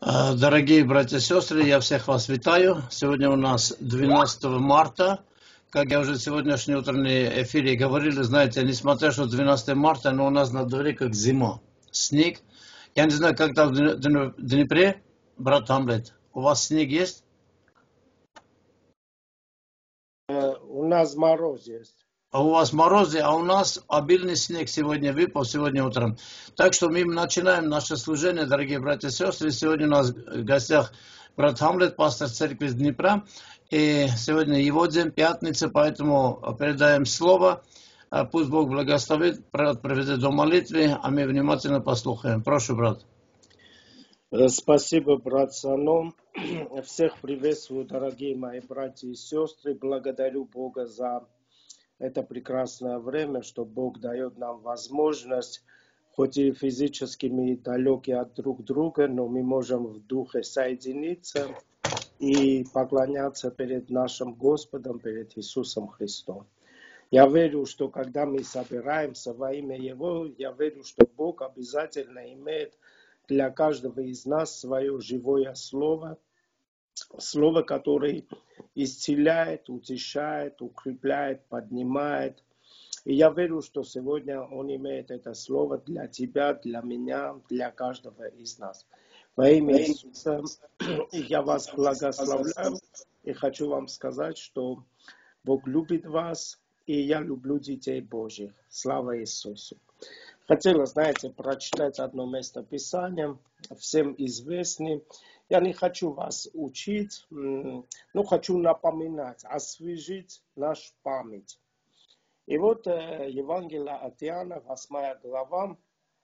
Дорогие братья и сестры, я всех вас витаю. Сегодня у нас 12 марта. Как я уже в сегодняшней утренней эфире говорил, знаете, несмотря что 12 марта, но у нас на дворе как зима. Снег. Я не знаю, как там в Днепре, брат Хамлет, у вас снег есть? У нас мороз есть. А у вас морозы, а у нас обильный снег сегодня выпал, сегодня утром. Так что мы начинаем наше служение, дорогие братья и сестры. Сегодня у нас в гостях брат Хамлет, пастор церкви из Днепра. И сегодня его день, пятница, поэтому передаем слово. Пусть Бог благословит, брат приведет до молитвы, а мы внимательно послушаем. Прошу, брат. Спасибо, брат Саном. Всех приветствую, дорогие мои братья и сестры. Благодарю Бога за это прекрасное время, что Бог дает нам возможность, хоть и физически мы далеки от друг друга, но мы можем в духе соединиться и поклоняться перед нашим Господом, перед Иисусом Христом. Я верю, что когда мы собираемся во имя Его, я верю, что Бог обязательно имеет для каждого из нас свое живое слово, слово, которое исцеляет, утешает, укрепляет, поднимает. И я верю, что сегодня Он имеет это слово для тебя, для меня, для каждого из нас. Во имя Иисуса я вас благословляю и хочу вам сказать, что Бог любит вас, и я люблю детей Божьих. Слава Иисусу! Хотела, знаете, прочитать одно место Писания, всем известное. Я не хочу вас учить, но хочу напоминать, освежить нашу память. И вот Евангелие от Иоанна, 8 глава.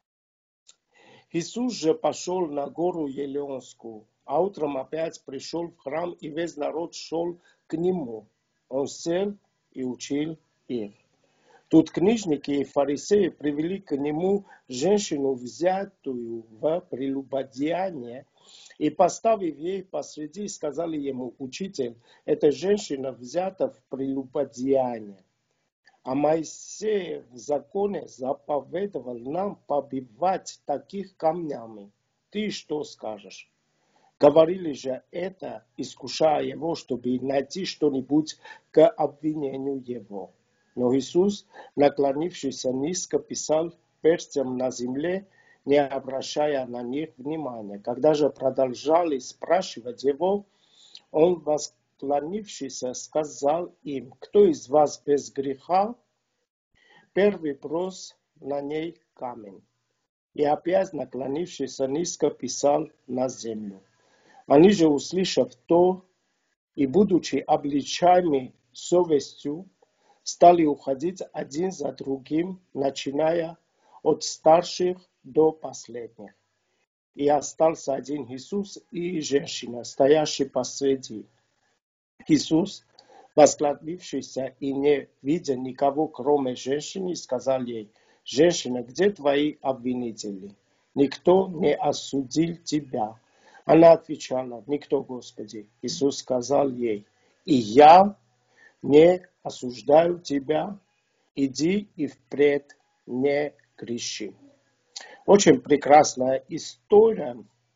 Иисус же пошел на гору Елеонскую, а утром опять пришел в храм, и весь народ шел к нему. Он сел и учил их. Тут книжники и фарисеи привели к нему женщину, взятую в прелюбодеяние, и, поставив ей посреди, сказали ему: «Учитель, эта женщина взята в прелюбодеяние. А Моисей в законе заповедовал нам побивать таких камнями. Ты что скажешь?» Говорили же это, искушая его, чтобы найти что-нибудь к обвинению его. Но Иисус, наклонившись низко, писал перстем на земле, не обращая на них внимания. Когда же продолжали спрашивать его, он, восклонившись, сказал им: «Кто из вас без греха? Первый брось на ней камень». И опять, наклонившись низко, писал на землю. Они же, услышав то, и будучи обличаемы совестью, стали уходить один за другим, начиная от старших до последних. И остался один Иисус и женщина, стоящая посреди. Иисус, восклонившийся и не видя никого, кроме женщины, сказал ей: «Женщина, где твои обвинители? Никто не осудил тебя?» Она отвечала: «Никто, Господи». Иисус сказал ей: «И я не осуждаю тебя, иди и впредь не греши». Очень прекрасная история.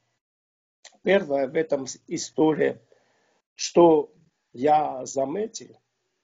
Первое в этом истории, что я заметил,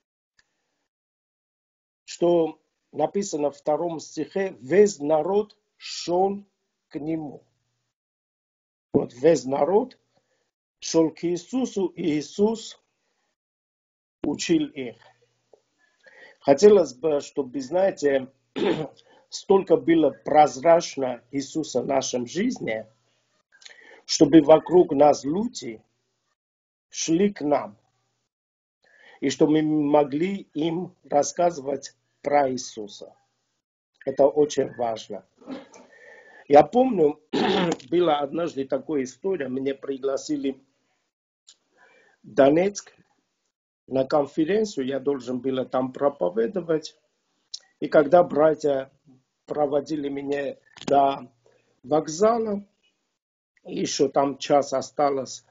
что написано в 2 стихе: «Весь народ шел к нему». Вот весь народ шел к Иисусу, и Иисус учил их. Хотелось бы, чтобы, знаете, столько было прозрачно Иисуса в нашей жизни, чтобы вокруг нас люди шли к нам, и чтобы мы могли им рассказывать про Иисуса. Это очень важно. Я помню, была однажды такая история, меня пригласили в Донецк на конференцию, я должен был там проповедовать. И когда братья проводили меня до вокзала, еще там час осталось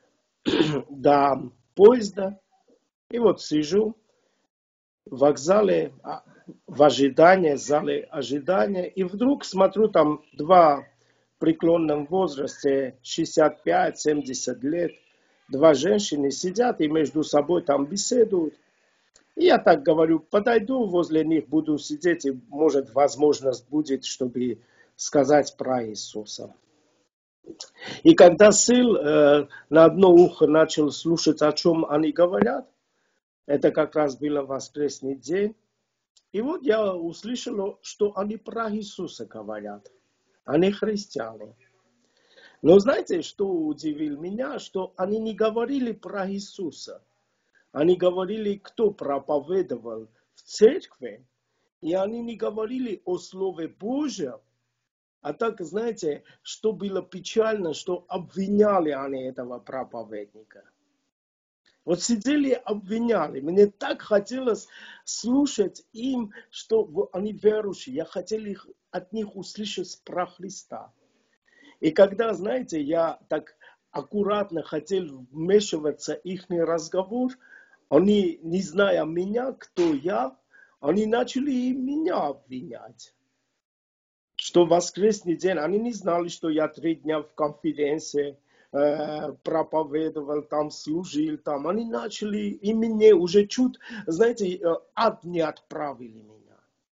до поезда, и вот сижу в вокзале в ожидании, зале ожидания, и вдруг смотрю, там два преклонном возрасте, 65-70 лет, два женщины сидят и между собой там беседуют. И я так говорю, подойду возле них, буду сидеть, и может возможность будет, чтобы сказать про Иисуса. И когда сел на одно ухо, начал слушать, о чем они говорят, это как раз был воскресный день, и вот я услышал, что они про Иисуса говорят. Они христиане. Но знаете, что удивило меня? Что они не говорили про Иисуса. Они говорили, кто проповедовал в церкви. И они не говорили о Слове Божьем. А так, знаете, что было печально, что обвиняли они этого проповедника. Вот сидели и обвиняли. Мне так хотелось слушать им, что они верующие. Я хотел от них услышать про Христа. И когда, знаете, я так аккуратно хотел вмешиваться в их разговор, они, не зная меня, кто я, они начали и меня обвинять. Что в воскресный день, они не знали, что я 3 дня в конференции проповедовал, там служил, там. Они начали, и мне уже чуть, знаете, ад не отправили меня.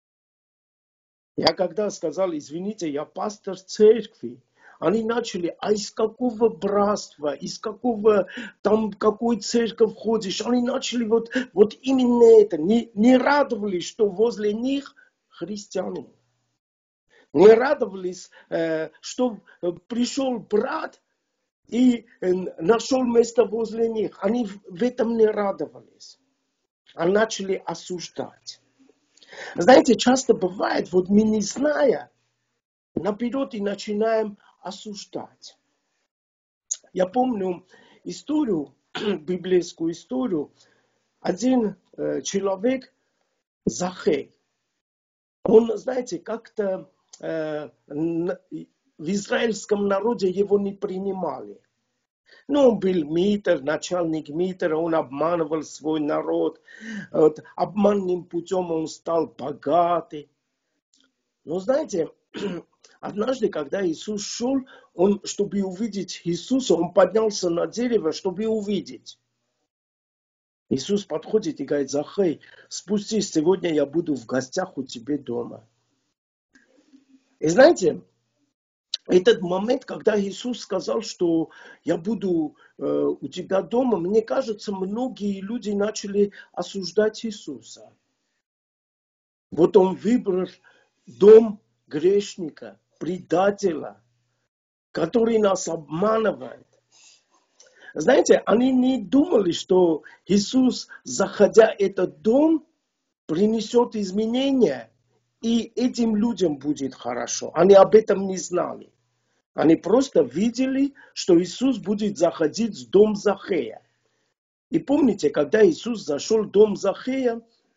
Я когда сказал, извините, я пастор церкви, они начали, а из какого братства, из какого, там, какой церковь ходишь, они начали вот именно это, не радовались, что возле них христиане. Не радовались, что пришел брат и нашел место возле них. Они в этом не радовались. А начали осуждать. Знаете, часто бывает, вот мы не зная, наперед и начинаем осуждать. Я помню историю, библейскую историю. Один человек, Захей, он, знаете, как-то в израильском народе его не принимали. Но он был митр, начальник митра, он обманывал свой народ. Вот, обманным путем он стал богатый. Но знаете, однажды, когда Иисус шел, он, чтобы увидеть Иисуса, он поднялся на дерево, чтобы увидеть. Иисус подходит и говорит: Захей, спустись, сегодня я буду в гостях у тебя дома. И знаете, этот момент, когда Иисус сказал, что я буду у тебя дома, мне кажется, многие люди начали осуждать Иисуса. Вот он выбрал дом грешника, предателя, который нас обманывает. Знаете, они не думали, что Иисус, заходя в этот дом, принесет изменения, и этим людям будет хорошо. Они об этом не знали. Они просто видели, что Иисус будет заходить в дом Захея. И помните, когда Иисус зашел в дом Захея,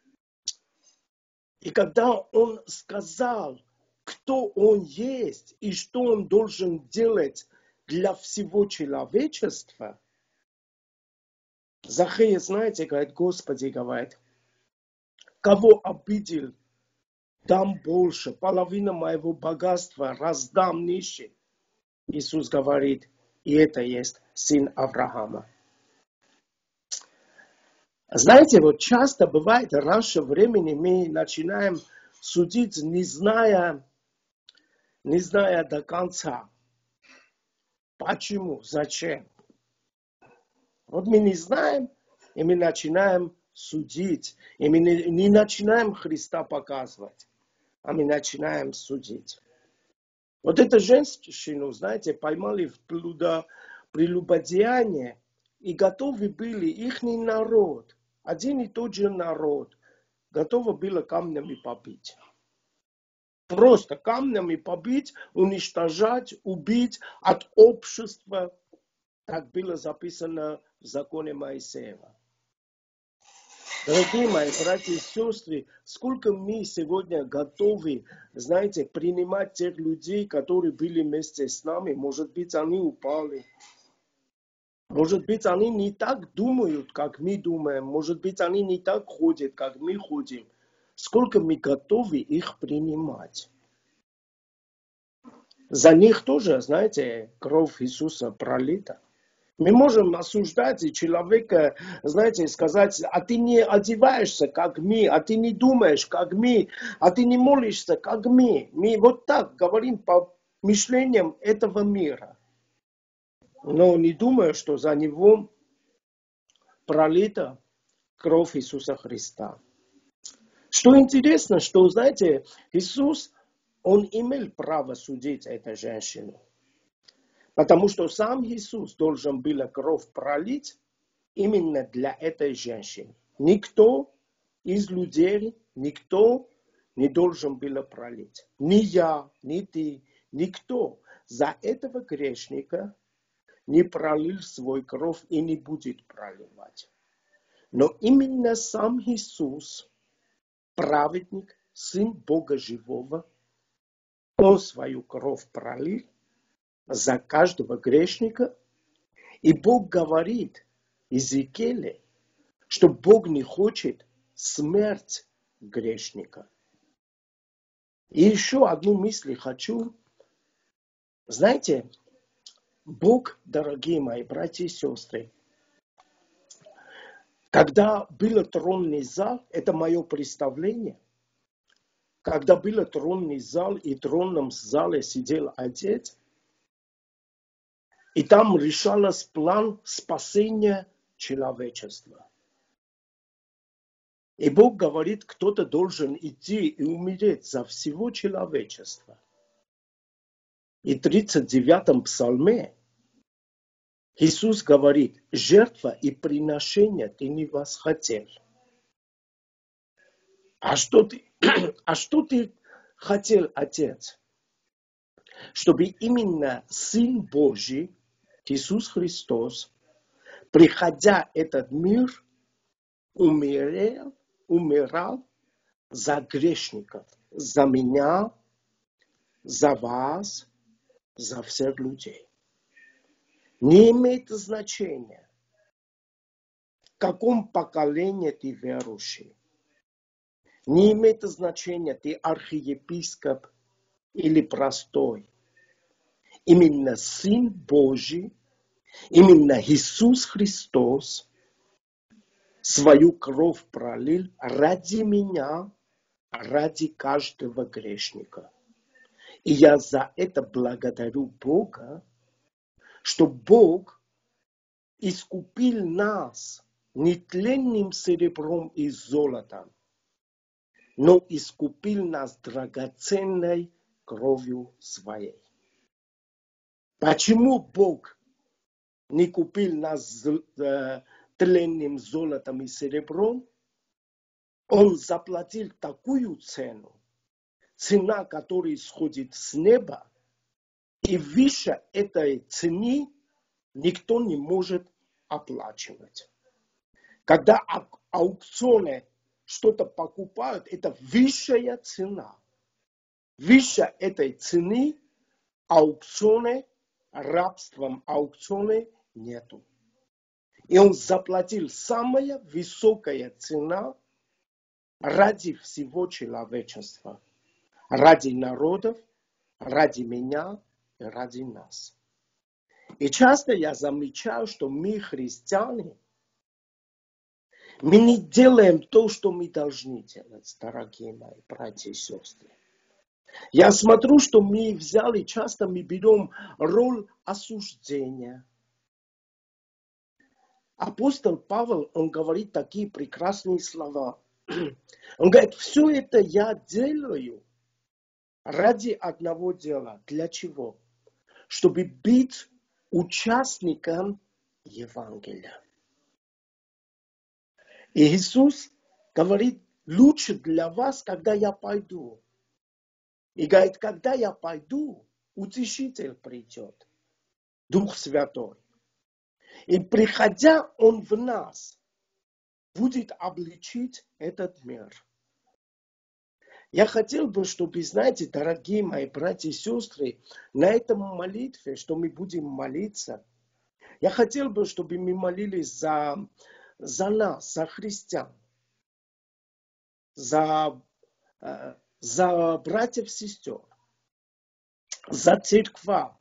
и когда он сказал, кто он есть и что он должен делать для всего человечества, Захей, знаете, говорит: Господи, говорит, кого обидел, дам больше, половину моего богатства раздам нищим. Иисус говорит: и это есть сын Авраама. Знаете, вот часто бывает, раньше времени мы начинаем судить, не зная до конца. Почему? Зачем? Вот мы не знаем, и мы начинаем судить. И мы не начинаем Христа показывать, а мы начинаем судить. Вот эту женщину, знаете, поймали в прелюбодеянии, и готовы были их народ, один и тот же народ, готовы было камнями побить. Просто камнями побить, уничтожать, убить от общества. Так было записано в законе Моисеева. Дорогие мои братья и сестры, сколько мы сегодня готовы, знаете, принимать тех людей, которые были вместе с нами. Может быть, они упали. Может быть, они не так думают, как мы думаем. Может быть, они не так ходят, как мы ходим. Сколько мы готовы их принимать. За них тоже, знаете, кровь Иисуса пролита. Мы можем осуждать и человека, знаете, сказать, а ты не одеваешься, как мы, а ты не думаешь, как мы, а ты не молишься, как мы. Мы вот так говорим по мышлениям этого мира. Но не думаю, что за него пролита кровь Иисуса Христа. Что интересно, что, знаете, Иисус, Он имел право судить эту женщину. Потому что сам Иисус должен был кровь пролить именно для этой женщины. Никто из людей, никто не должен был пролить. Ни я, ни ты, никто за этого грешника не пролил свой кровь и не будет проливать. Но именно сам Иисус, праведник, Сын Бога Живого, Он свою кровь пролил за каждого грешника. И Бог говорит Иезекииле, что Бог не хочет смерть грешника. И еще одну мысль хочу. Знаете, Бог, дорогие мои братья и сестры, когда был тронный зал, это мое представление, когда был тронный зал и в тронном зале сидел Отец, и там решался план спасения человечества. И Бог говорит, кто-то должен идти и умереть за всего человечества. И в 39-м псалме Иисус говорит, жертва и приношение ты не восхотел. А что ты хотел, Отец? Чтобы именно Сын Божий, Иисус Христос, приходя в этот мир, умирал за грешников, за меня, за вас, за всех людей. Не имеет значения, в каком поколении ты верующий. Не имеет значения, ты архиепископ или простой. Именно Сын Божий, именно Иисус Христос свою кровь пролил ради меня, ради каждого грешника. И я за это благодарю Бога, что Бог искупил нас не тленным серебром и золотом, но искупил нас драгоценной кровью своей. Почему Бог не купил нас тленным золотом и серебром? Он заплатил такую цену, цена, которая исходит с неба, и выше этой цены никто не может оплачивать. Когда аукционы что-то покупают, это высшая цена. Выше этой цены аукционы, рабством аукционы нету. И он заплатил самая высокая цена ради всего человечества. Ради народов, ради меня и ради нас. И часто я замечаю, что мы, христиане, мы не делаем то, что мы должны делать, дорогие мои братья и сестры. Я смотрю, что мы взяли, часто мы берем роль осуждения. Апостол Павел, он говорит такие прекрасные слова. Он говорит, все это я делаю ради одного дела. Для чего? Чтобы быть участником Евангелия. И Иисус говорит, лучше для вас, когда я пойду. И говорит, когда я пойду, Утешитель придет, Дух Святой. И приходя Он в нас, будет обличить этот мир. Я хотел бы, чтобы, знаете, дорогие мои братья и сестры, на этом молитве, что мы будем молиться, я хотел бы, чтобы мы молились за нас, за христиан, за братьев и сестер. за церква,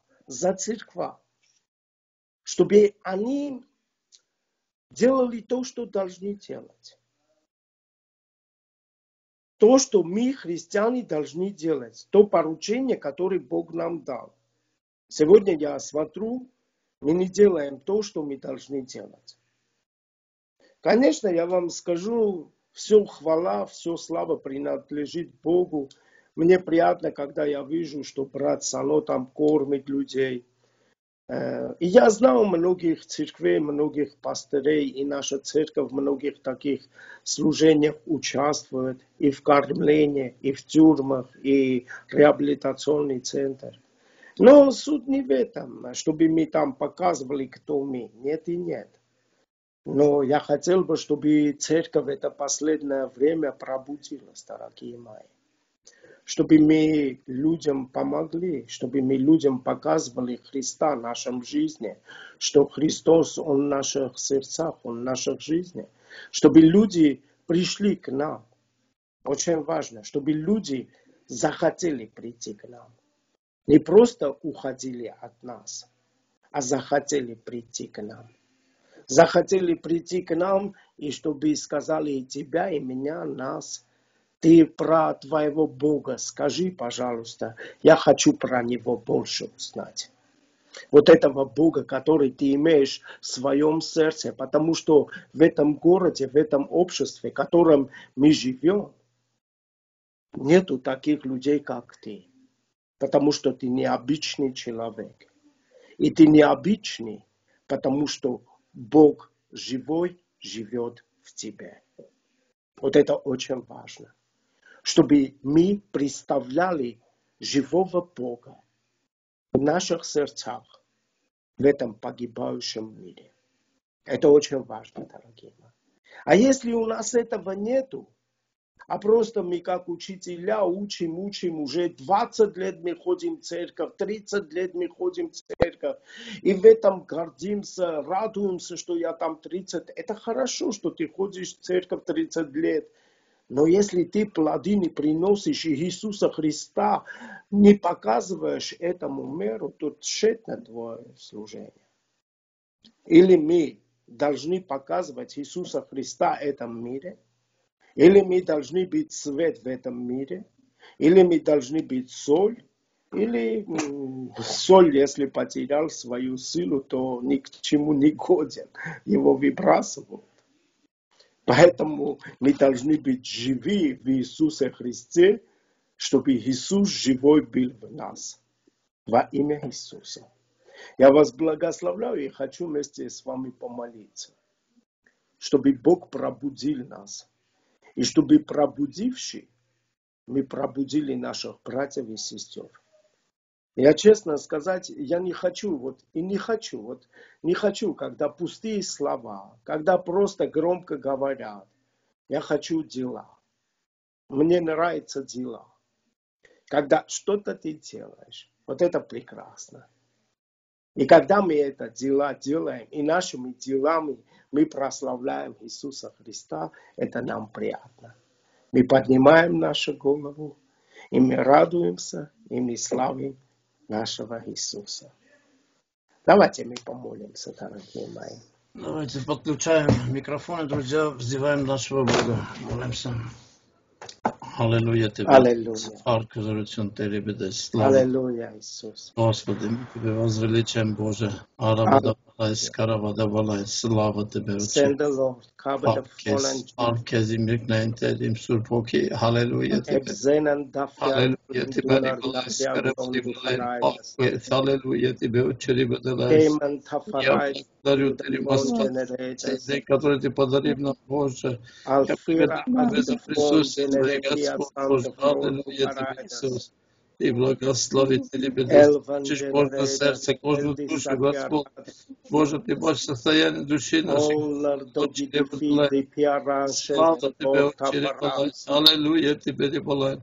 чтобы они делали то, что должны делать. То, что мы, христиане, должны делать. То поручение, которое Бог нам дал. Сегодня я смотрю, мы не делаем то, что мы должны делать. Конечно, я вам скажу, все хвала, все слава принадлежит Богу. Мне приятно, когда я вижу, что брат Сано там кормит людей. И я знал многих церквей, многих пастырей, и наша церковь в многих таких служениях участвует, и в кормлении, и в тюрьмах, и реабилитационный центр. Но суть не в этом, чтобы мы там показывали, кто мы. Нет и нет. Но я хотел бы, чтобы церковь это последнее время пробудилась, дорогие мои. Чтобы мы людям помогли, чтобы мы людям показывали Христа в нашем жизни, что Христос, Он в наших сердцах, Он в наших жизнях. Чтобы люди пришли к нам. Очень важно, чтобы люди захотели прийти к нам. Не просто уходили от нас, а захотели прийти к нам. Захотели прийти к нам, и чтобы сказали и тебя, и меня, нас. Ты про твоего Бога скажи, пожалуйста, я хочу про Него больше узнать. Вот этого Бога, который ты имеешь в своем сердце, потому что в этом городе, в этом обществе, в котором мы живем, нету таких людей, как ты. Потому что ты необычный человек. И ты необычный, потому что Бог живой живет в тебе. Вот это очень важно. Чтобы мы представляли живого Бога в наших сердцах, в этом погибающем мире. Это очень важно, дорогие мои. А если у нас этого нету, а просто мы как учителя учим, уже 20 лет мы ходим в церковь, 30 лет мы ходим в церковь, и в этом гордимся, радуемся, что я там 30. Это хорошо, что ты ходишь в церковь 30 лет. Но если ты плоды не приносишь и Иисуса Христа не показываешь этому миру, то тщетно твое служение. Или мы должны показывать Иисуса Христа в этом мире, или мы должны быть свет в этом мире, или мы должны быть соль, или соль, если потерял свою силу, то ни к чему не годен, его выбрасывают. Поэтому мы должны быть живы в Иисусе Христе, чтобы Иисус живой был в нас. Во имя Иисуса. Я вас благословляю и хочу вместе с вами помолиться, чтобы Бог пробудил нас. И чтобы пробудивши, мы пробудили наших братьев и сестер. Я честно сказать, я не хочу, когда пустые слова, когда просто громко говорят. Я хочу дела. Мне нравятся дела. Когда что-то ты делаешь, вот это прекрасно. И когда мы это дела делаем, и нашими делами мы прославляем Иисуса Христа, это нам приятно. Мы поднимаем нашу голову, и мы радуемся, и мы славим нашего Иисуса. Давайте мы помолимся, дорогие мои. Давайте подключаем микрофоны, друзья, взываем нашего Бога. Молимся. Аллилуйя Тебе. Аллилуйя. Слава. Аллилуйя, Иисус. Господи, мы Тебе возвеличаем, Боже. Арабадабалай, скарабадабалай, слава Тебе, Send Отче. the Lord. Cover the fallen. Alkezi mirkneintedim surpoki. Halleluja Тебе. Ebzenen dafya. Halleluja Тебе, Nikolai, скарабадабалай, Halleluja Тебе, Отче, Рибадалай. Amen. Я Tafarai. благодарю Тебя, Господи, за день, который Ты подарил нам, Боже. Я Alfira. благодарю Тебя за присутствие, Господь Боже. Аллилуйя Тебе, Иисус. И благослови Тебя, Ты Божье сердце, Божью душу, Господь. Боже, Ты можешь состояние души нашей. Слава Тебе, Отче Рибалай. Аллилуйя Тебе, Рибалай.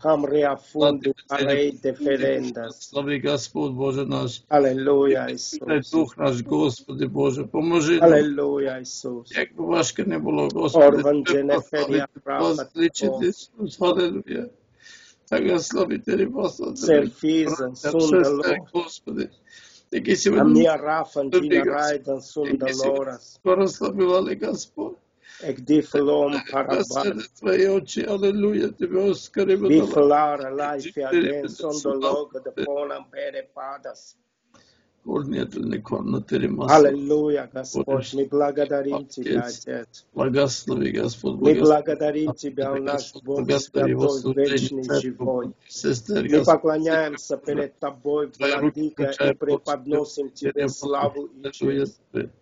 Слави Господь Боже наш. Аллилуйя, Дай Иисус. Дух наш, Господи Боже, поможи нам. Аллилуйя, Иисус. Як би важко не було, Господи, Орван Тебе Дженеферія прославити, возвеличити, Ісус. Аллилуйя. Благослови Тебя, Господи. Серфиза, сундалор. Господи. Таки сегодня Амия рафан тина райдан сундалорас. благословивали Господь. Эгдифлом параба. Господи, Твои очи, аллилуйя, Тебе оскари Бифлара лайфи аден сундалога да понам пере падас. Аллилуйя, Господь, мы благодарим Тебя, Отец. Благослови, Господь. Мы благодарим Тебя, наш Бог Святой, вечный, живой. Мы поклоняемся перед Тобой, Владыка, и преподносим Тебе славу и честь.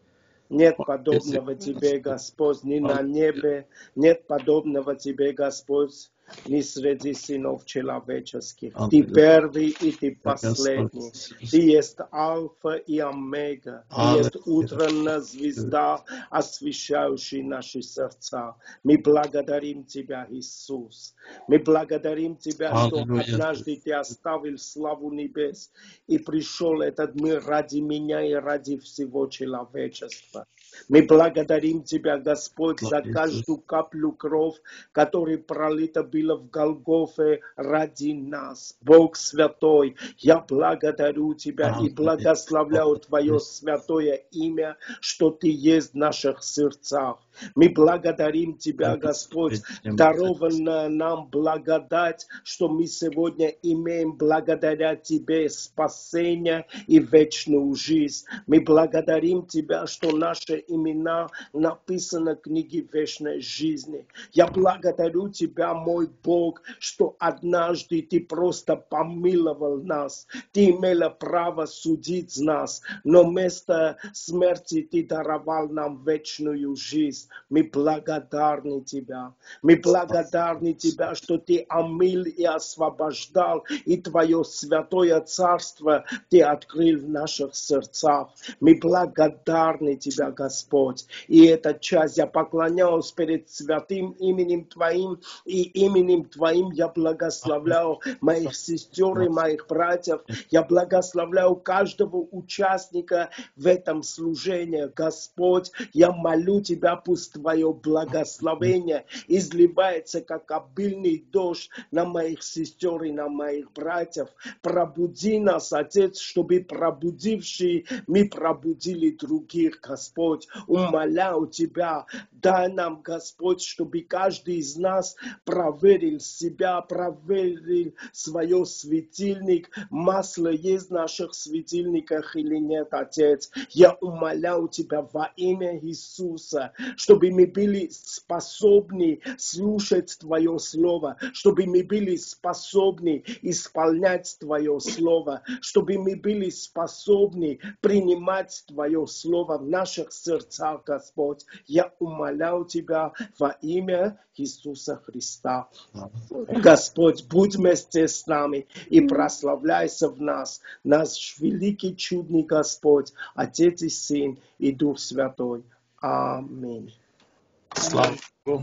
Нет подобного Тебе, Господь, ни на небе, нет подобного Тебе, Господь, ни среди сынов человеческих. Ты первый и Ты последний. Ты есть Альфа и Омега. Ты есть утренняя звезда, освещающая наши сердца. Мы благодарим Тебя, Иисус. Мы благодарим Тебя, что однажды Ты оставил славу небес и пришел в этот мир ради меня и ради всего человечества. Мы благодарим Тебя, Господь, за каждую каплю крови, которая пролита была в Голгофе ради нас. Бог Святой, я благодарю Тебя и благословляю Твое святое имя, что Ты есть в наших сердцах. Мы благодарим Тебя, Господь, дарованная нам благодать, что мы сегодня имеем благодаря Тебе спасение и вечную жизнь. Мы благодарим Тебя, что наши имена написаны в книге вечной жизни. Я благодарю Тебя, мой Бог, что однажды Ты просто помиловал нас. Ты имела право судить нас, но вместо смерти Ты даровал нам вечную жизнь. Мы благодарны Тебя. Мы благодарны Тебя, что Ты омыл и освобождал, и Твое святое царство Ты открыл в наших сердцах. Мы благодарны Тебя, Господь. И эта часть я поклоняюсь перед святым именем Твоим, и именем Твоим я благословляю моих сестер и моих братьев. Я благословляю каждого участника в этом служении. Господь, я молю Тебя, пусть Твое благословение изливается, как обильный дождь на моих сестер и на моих братьев. Пробуди нас, Отец, чтобы пробудившие мы пробудили других, Господь. Умоляю Тебя, дай нам, Господь, чтобы каждый из нас проверил себя, проверил свое светильник. Масло есть в наших светильниках или нет, Отец. Я умоляю Тебя во имя Иисуса, чтобы мы были способны слушать Твое Слово, чтобы мы были способны исполнять Твое Слово, чтобы мы были способны принимать Твое Слово в наших сердцах, Господь. Я умоляю Тебя во имя Иисуса Христа. Господь, будь вместе с нами и прославляйся в нас, наш великий чудный Господь, Отец и Сын и Дух Святой. Аминь. Слава Богу.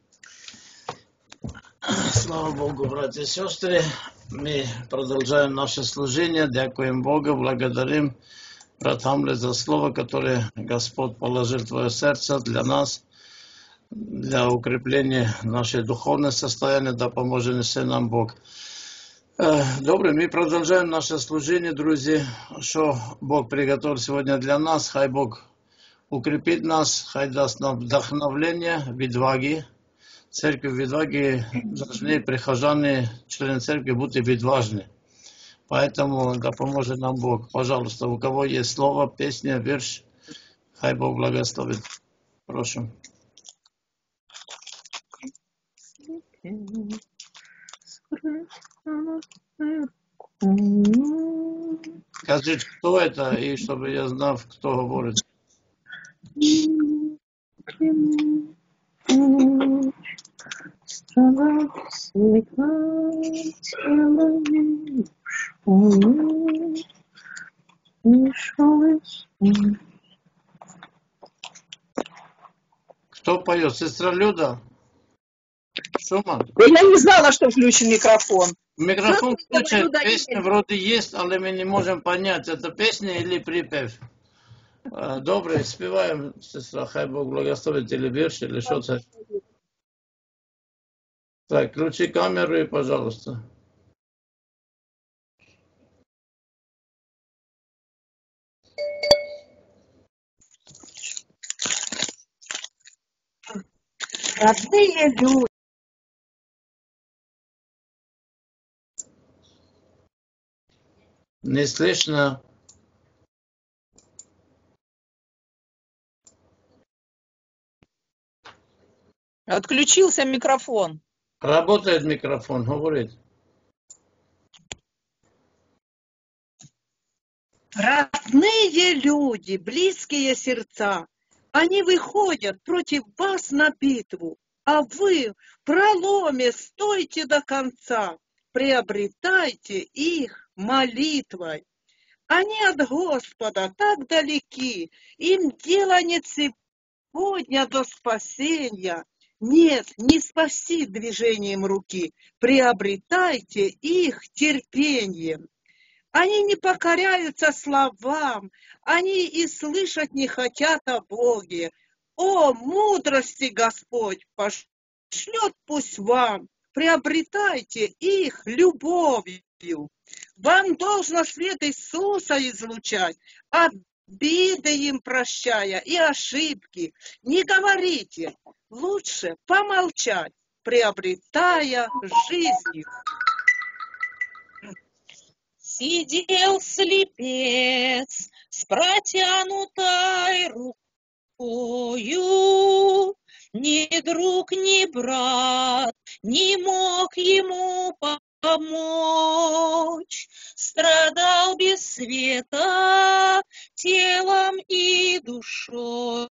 Слава Богу, братья и сестры. Мы продолжаем наше служение. Дякуем Богу, благодарим брат Хамлет за слово, которое Господь положил в твое сердце для нас, для укрепления нашей духовной состояния, да поможет нам Бог. Добре, мы продолжаем наше служение, друзья. Что Бог приготовил сегодня для нас, хай Бог укрепит нас, хай даст нам вдохновление, відваги. Церковь відваги должны прихожане, члены церкви, быть відважны. Поэтому да поможет нам Бог. Пожалуйста, у кого есть слово, песня, верш, хай Бог благословит. Прошу. Скажите, кто это, и чтобы я знал, кто говорит. Кто поет? Сестра Люда? Шуман? Я не знала, что включен микрофон. Микрофон включен, песня вроде есть, але мы не можем понять, это песня или припев. Добре, спеваем, сестра, хай Бог благословит, или верш, или что-то. Так, включи камеру и, пожалуйста. Родные люди. Не слышно. Отключился микрофон. Работает микрофон, говорит. Родные люди, близкие сердца, они выходят против вас на битву, а вы в проломе стойте до конца, приобретайте их молитвой. Они от Господа так далеки, им дело не сегодня до спасения. Нет, не спаси движением руки, приобретайте их терпением. Они не покоряются словам, они и слышать не хотят о Боге. О, мудрости Господь пошлет пусть вам, приобретайте их любовью. Вам должно свет Иисуса излучать, обиды им прощая и ошибки. Не говорите, лучше помолчать, приобретая жизнь. Сидел слепец с протянутой рукою, ни друг, ни брат не мог ему помочь. Страдал без света телом и душою.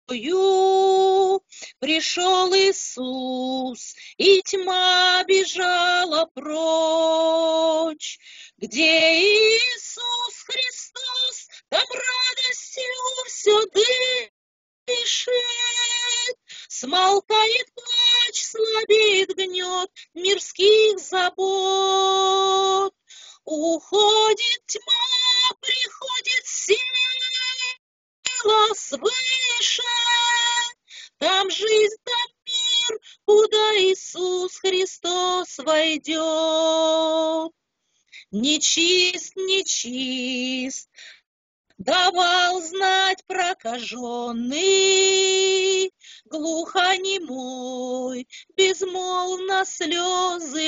Пришел Иисус, и тьма бежала прочь. Где Иисус Христос, там радостью все дышит. Смолкает плач, слабеет гнет мирских забот. Уходит тьма, приходит сила свыше. Там жизнь, там мир, куда Иисус Христос войдет. Нечист, нечист, давал знать прокаженный, глухонемой, безмолвно слезы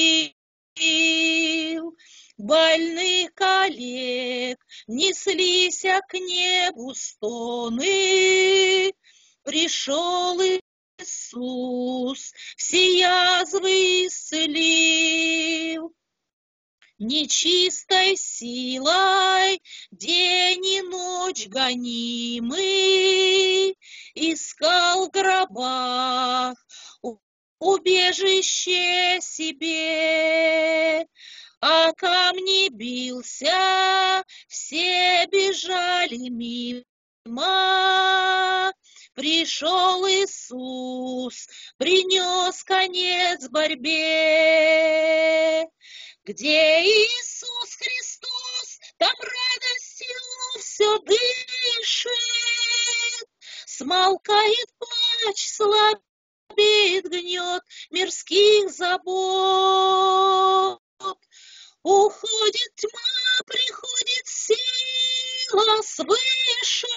лил. Больных коллег неслись к небу стоны. Пришел Иисус, все язвы исцелил. Нечистой силой день и ночь гонимый искал в гробах убежище себе, а камни бился, все бежали мимо. Пришел Иисус, принес конец борьбе. Где Иисус Христос, там радостью все дышит. Смолкает плач, слабеет гнет мирских забот. Уходит тьма, приходит сила свыше.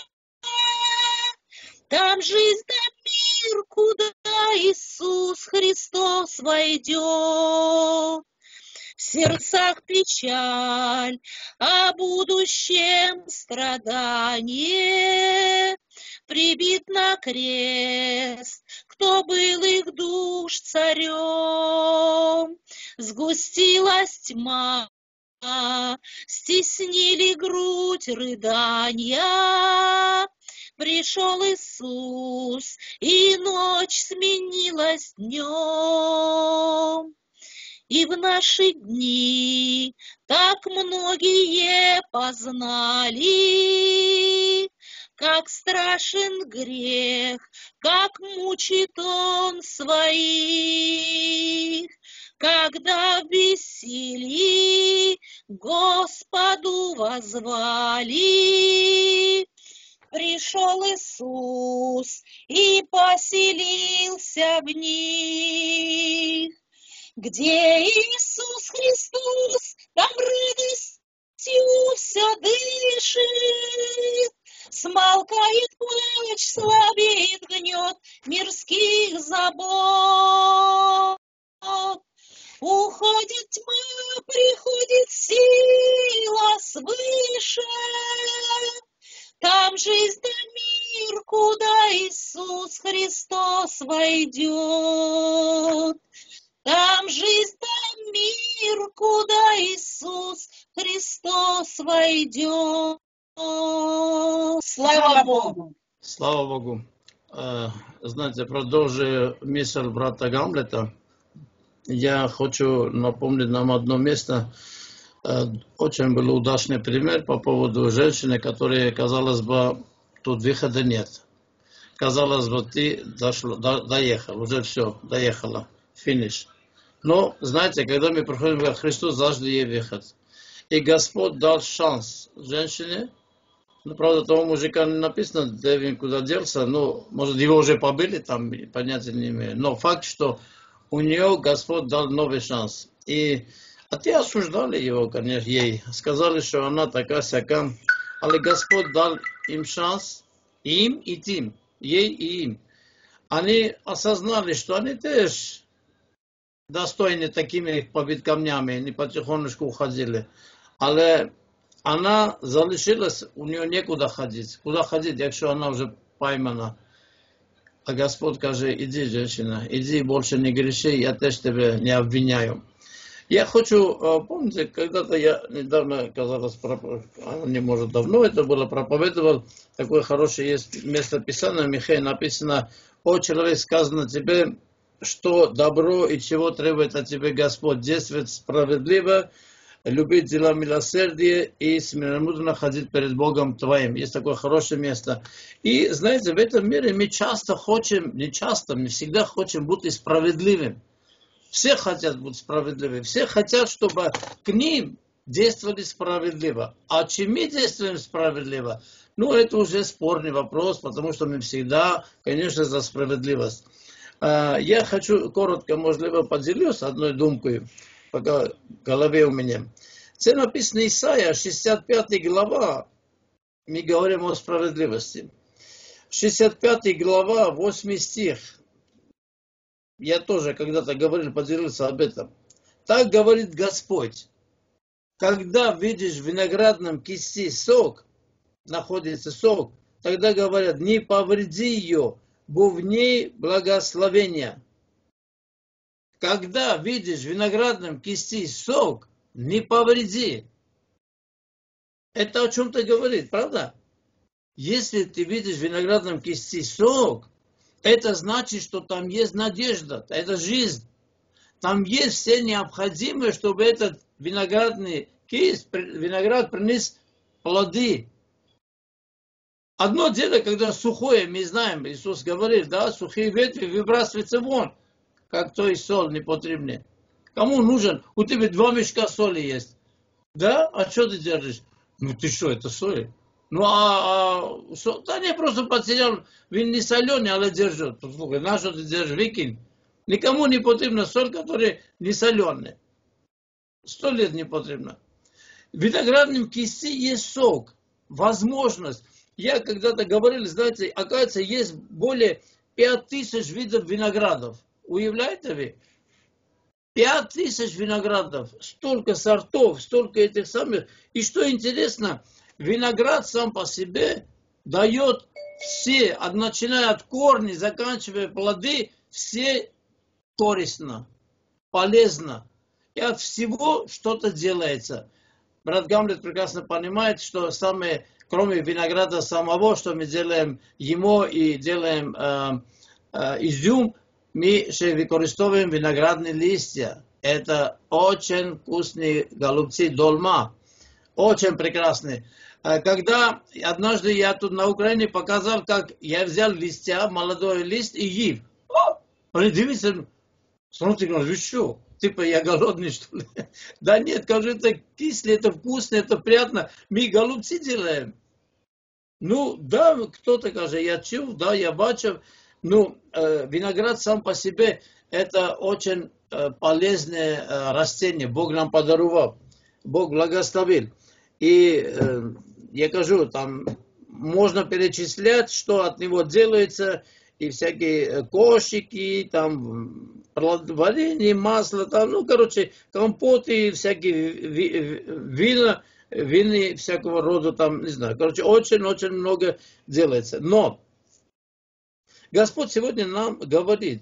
Там жизнь, там мир, куда Иисус Христос войдет. В сердцах печаль, о будущем страдание. Прибит на крест, кто был их душ царем. Сгустилась тьма, стеснили грудь рыдания. Пришел Иисус, и ночь сменилась днем. И в наши дни так многие познали, как страшен грех, как мучит он своих, когда в бессилии Господу воззвали. Пришел Иисус и поселился в них. Где Иисус Христос, там радостью все дышит. Смолкает плач, слабеет гнет мирских забот. Иисус Христос войдет. Там жизнь, там мир, куда Иисус Христос войдет. Слава Богу! Слава Богу. Знаете, продолжая мысль брата Гамлета, я хочу напомнить нам одно место. Очень был удачный пример по поводу женщины, которая, казалось бы, тут выхода нет. Казалось бы, ты доехал, уже все, доехала, финиш. Но, знаете, когда мы приходим к Христу, завжди есть выход. И Господь дал шанс женщине. Ну, правда, того мужика не написано, где он куда делся. Ну, может, его уже побили, там, понятия не имею. Но факт, что у нее Господь дал новый шанс. А те осуждали его, конечно, ей. Сказали, что она такая-сяка. Але Господь дал им шанс, им и тем, ей и им. Они осознали, что они тоже достойны такими побить камнями, они потихонечку уходили. Але она залишилась, у нее некуда ходить. Куда ходить, если она уже поймана? А Господь скажет: иди, женщина, иди, больше не греши, я тоже тебя не обвиняю. Я хочу, помните, когда-то я недавно, казалось, не может давно это было, проповедовал, такое хорошее есть местописание, Михаил, написано: о человек, сказано тебе, что добро и чего требует от тебя Господь, действовать справедливо, любить дела милосердия и смиренно ходить перед Богом твоим. Есть такое хорошее место. И, знаете, в этом мире мы часто хотим, не часто, мы всегда хотим быть справедливым. Все хотят быть справедливыми. Все хотят, чтобы к ним действовали справедливо. А чем мы действуем справедливо? Ну, это уже спорный вопрос, потому что мы всегда, конечно, за справедливость. Я хочу коротко, можливо, поделюсь одной думкой, пока в голове у меня. Это написано Исайя, 65 глава, мы говорим о справедливости. 65 глава, 8 стих. Я тоже когда-то говорил, поделился об этом. Так говорит Господь: когда видишь в виноградном кисти сок, находится сок, тогда говорят: не повреди ее, бо в ней благословение. Когда видишь в виноградном кисти сок, не повреди. Это о чем-то говорит, правда? Если ты видишь в виноградном кисти сок, это значит, что там есть надежда, это жизнь. Там есть все необходимое, чтобы этот виноградный кисть, виноград принес плоды. Одно дело, когда сухое, мы знаем, Иисус говорит, да, сухие ветви выбрасываются вон, как то и соль непотребная. Кому нужен? У тебя 2 мешка соли есть. Да? А что ты держишь? Ну ты что, это соль? Ну да не, просто потерял, він не соленый, але держит. Послушай, на что ты держишь? Выкинь. Никому не потребна соль, которая не соленая. 100 лет не потребна. В виноградном кисти есть сок, возможность. Я когда-то говорил, знаете, оказывается, есть более 5000 видов виноградов. Уявляете вы? 5000 виноградов, столько сортов, столько этих самых. И что интересно, виноград сам по себе дает все, начиная от корней, заканчивая плоды, все корисно, полезно. И от всего что-то делается. Брат Гамлет прекрасно понимает, что самое, кроме винограда самого, что мы делаем ему и делаем изюм, мы еще використовываем виноградные листья. Это очень вкусные голубцы долма. Очень прекрасные. Когда однажды я тут на Украине показал, как я взял листья, молодой лист и ел. Они дивятся, смотрите, вы что? Типа я голодный, что ли? Да нет, скажу, это кисло, это вкусно, это приятно. Мы голубцы делаем. Ну, да, кто-то скажет, я чув, да, я бачив. Ну, виноград сам по себе это очень полезное растение. Бог нам подаровал. Бог благословил. И я скажу, там можно перечислять, что от него делается. И всякие кошики, там варенье, масло, там, ну, короче, компоты, всякие вины всякого рода, там, не знаю. Короче, очень-очень много делается. Но Господь сегодня нам говорит,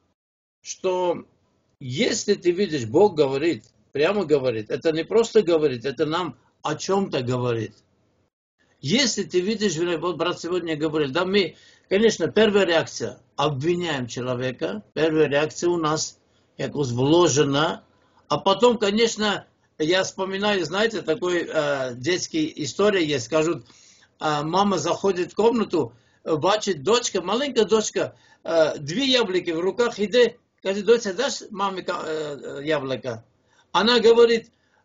что если ты видишь, Бог говорит, прямо говорит, это не просто говорит, это нам о чем-то говорит. Если ты видишь, вот брат сегодня говорил, да, мы, конечно, первая реакция, обвиняем человека, первая реакция у нас, как вложена, а потом, конечно, я вспоминаю, знаете, такой детский история есть, скажут, мама заходит в комнату, бачит дочка, маленькая дочка, 2 яблоки в руках, иди, говорит, доча, дашь маме яблоко? Она говорит,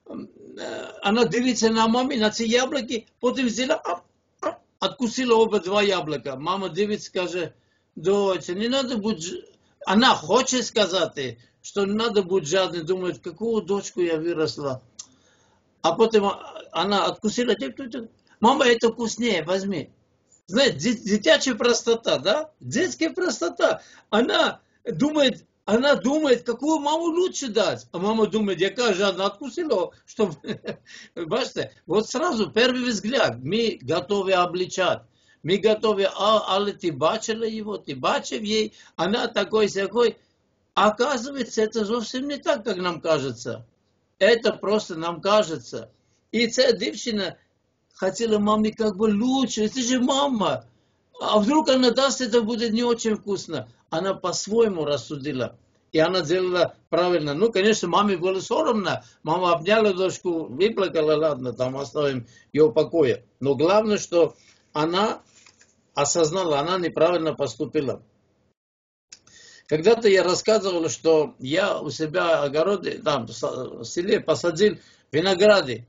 она дивится на маме, на эти яблоки, потом взяла, откусила оба 2 яблока. Мама дивится, скажет, доча, не надо быть... Она хочет сказать, что не надо быть жадной, думает, какую дочку я выросла. А потом она откусила, мама, это вкуснее, возьми. Знаете, детячая простота, да? Детская простота. Она думает, какую маму лучше дать. А мама думает, яка жадна откусила, чтобы... Бачите, вот сразу, первый взгляд, мы готовы обличать. Мы готовы, але ты бачила его, ты бачив ей, она такой-сякой. Оказывается, это совсем не так, как нам кажется. Это просто нам кажется. И эта девчина хотела маме как бы лучше. Это же мама. А вдруг она даст, это будет не очень вкусно. Она по-своему рассудила. И она делала правильно. Ну, конечно, маме было соромно. Мама обняла дочку, выплакала, ладно, там оставим ее в покое. Но главное, что она осознала, она неправильно поступила. Когда-то я рассказывал, что я у себя в огороде, там в селе посадил винограды.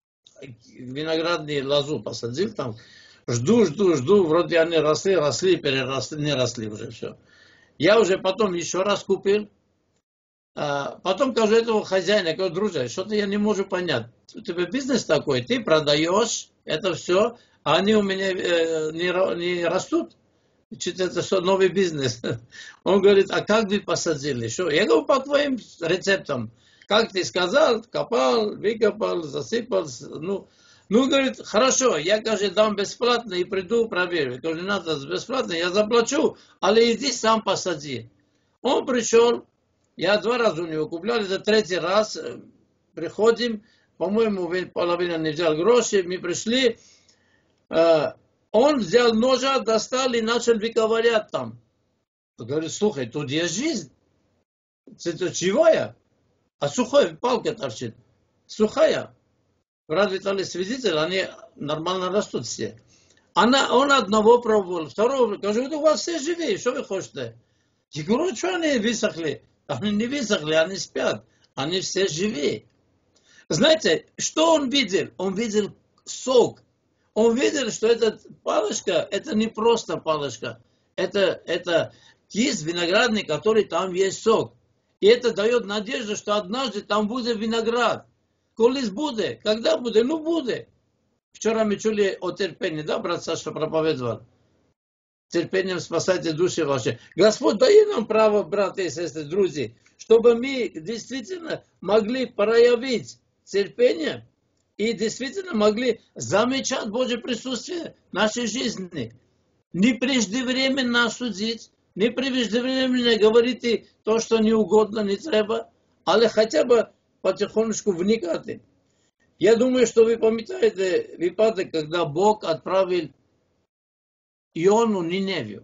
Виноградную лозу посадил там. Жду, вроде они росли, переросли, не росли уже все. Я уже потом еще раз купил. Потом кажу этого хозяина, говорю, друзья, что-то я не могу понять. У тебя бизнес такой, ты продаешь это все, а они у меня не растут. Это что, новый бизнес? Он говорит, а как вы посадили? Что? Я говорю, по твоим рецептам. Как ты сказал, копал, выкопал, засыпал. Ну, говорит, хорошо, я, кажется, дам бесплатно и приду, проверю. Я говорю, не надо бесплатно, я заплачу, але иди сам посади. Он пришел, я 2 раза у него куплял, это 3-й раз. Приходим, по-моему, половина не взял гроши, мы пришли. Он взял ножа, достал и начал выковырять там. Говорит, слушай, тут есть жизнь. Это живая. А сухая палка торчит. Сухая. Брат Виталий свидетель, они нормально растут все. Он одного пробовал, второго. Говорит, у вас все живые, что вы хотите? Я говорю, что они высохли? Они не высохли, они спят. Они все живые. Знаете, что он видел? Он видел сок. Он видел, что эта палочка, это не просто палочка. Это кисть виноградный, который там есть сок. И это дает надежду, что однажды там будет виноград. Колись будет? Когда будет? Ну будет. Вчера мы чули о терпении, да, брат Саша проповедовал? Терпением спасайте души ваши. Господь дает нам право, братья и сестры, друзья, чтобы мы действительно могли проявить терпение и действительно могли замечать Божье присутствие в нашей жизни. Не преждевременно осудить, не преждевременно говорить то, что не угодно, не треба, але хотя бы потихонечку вникать. Я думаю, что вы помните выпадок, когда Бог отправил Иону в Ниневию.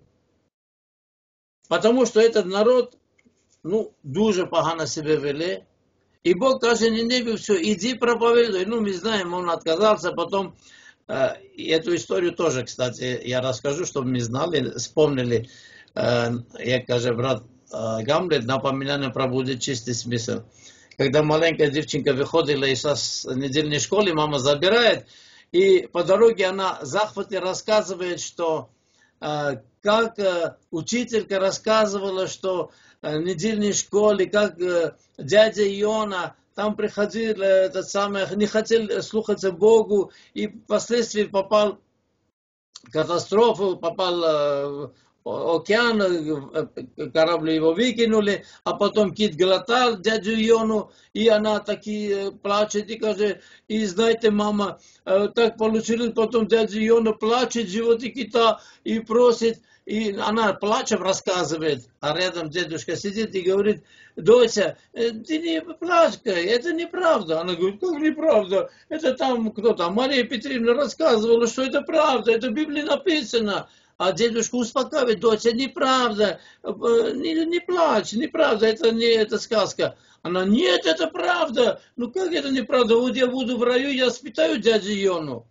Потому что этот народ, дуже погано себя вели. И Бог каже Ниневию, все, иди проповедуй. Мы знаем, он отказался, потом, эту историю тоже, кстати, я расскажу, чтобы мы знали, вспомнили, як каже брат Гамлет, напоминание пробудит чистый смысл. Когда маленькая девчонка выходила из недельной школы, мама забирает, и по дороге она в захвате рассказывает, что как учителька рассказывала, что в недельной школе, как дядя Иона там приходил, не хотел слушаться Богу, и впоследствии попал в катастрофу, попал океан, корабли его выкинули, а потом кит глотал дядю Йону, и она таки плачет и говорит, и знаете, мама, так получилось, потом дядя Йона плачет в животе кита и просит, и она плачем рассказывает, а рядом дедушка сидит и говорит, доча, ты не плачь, это неправда. Она говорит, как неправда? Это там кто-то, Мария Петровна рассказывала, что это правда, это в Библии написано. А дедушка успокаивает, доча, неправда, не плачь, неправда, это не это сказка. Она, нет, это правда. Ну как это неправда? Вот я буду в раю, я спитаю дядю Йону.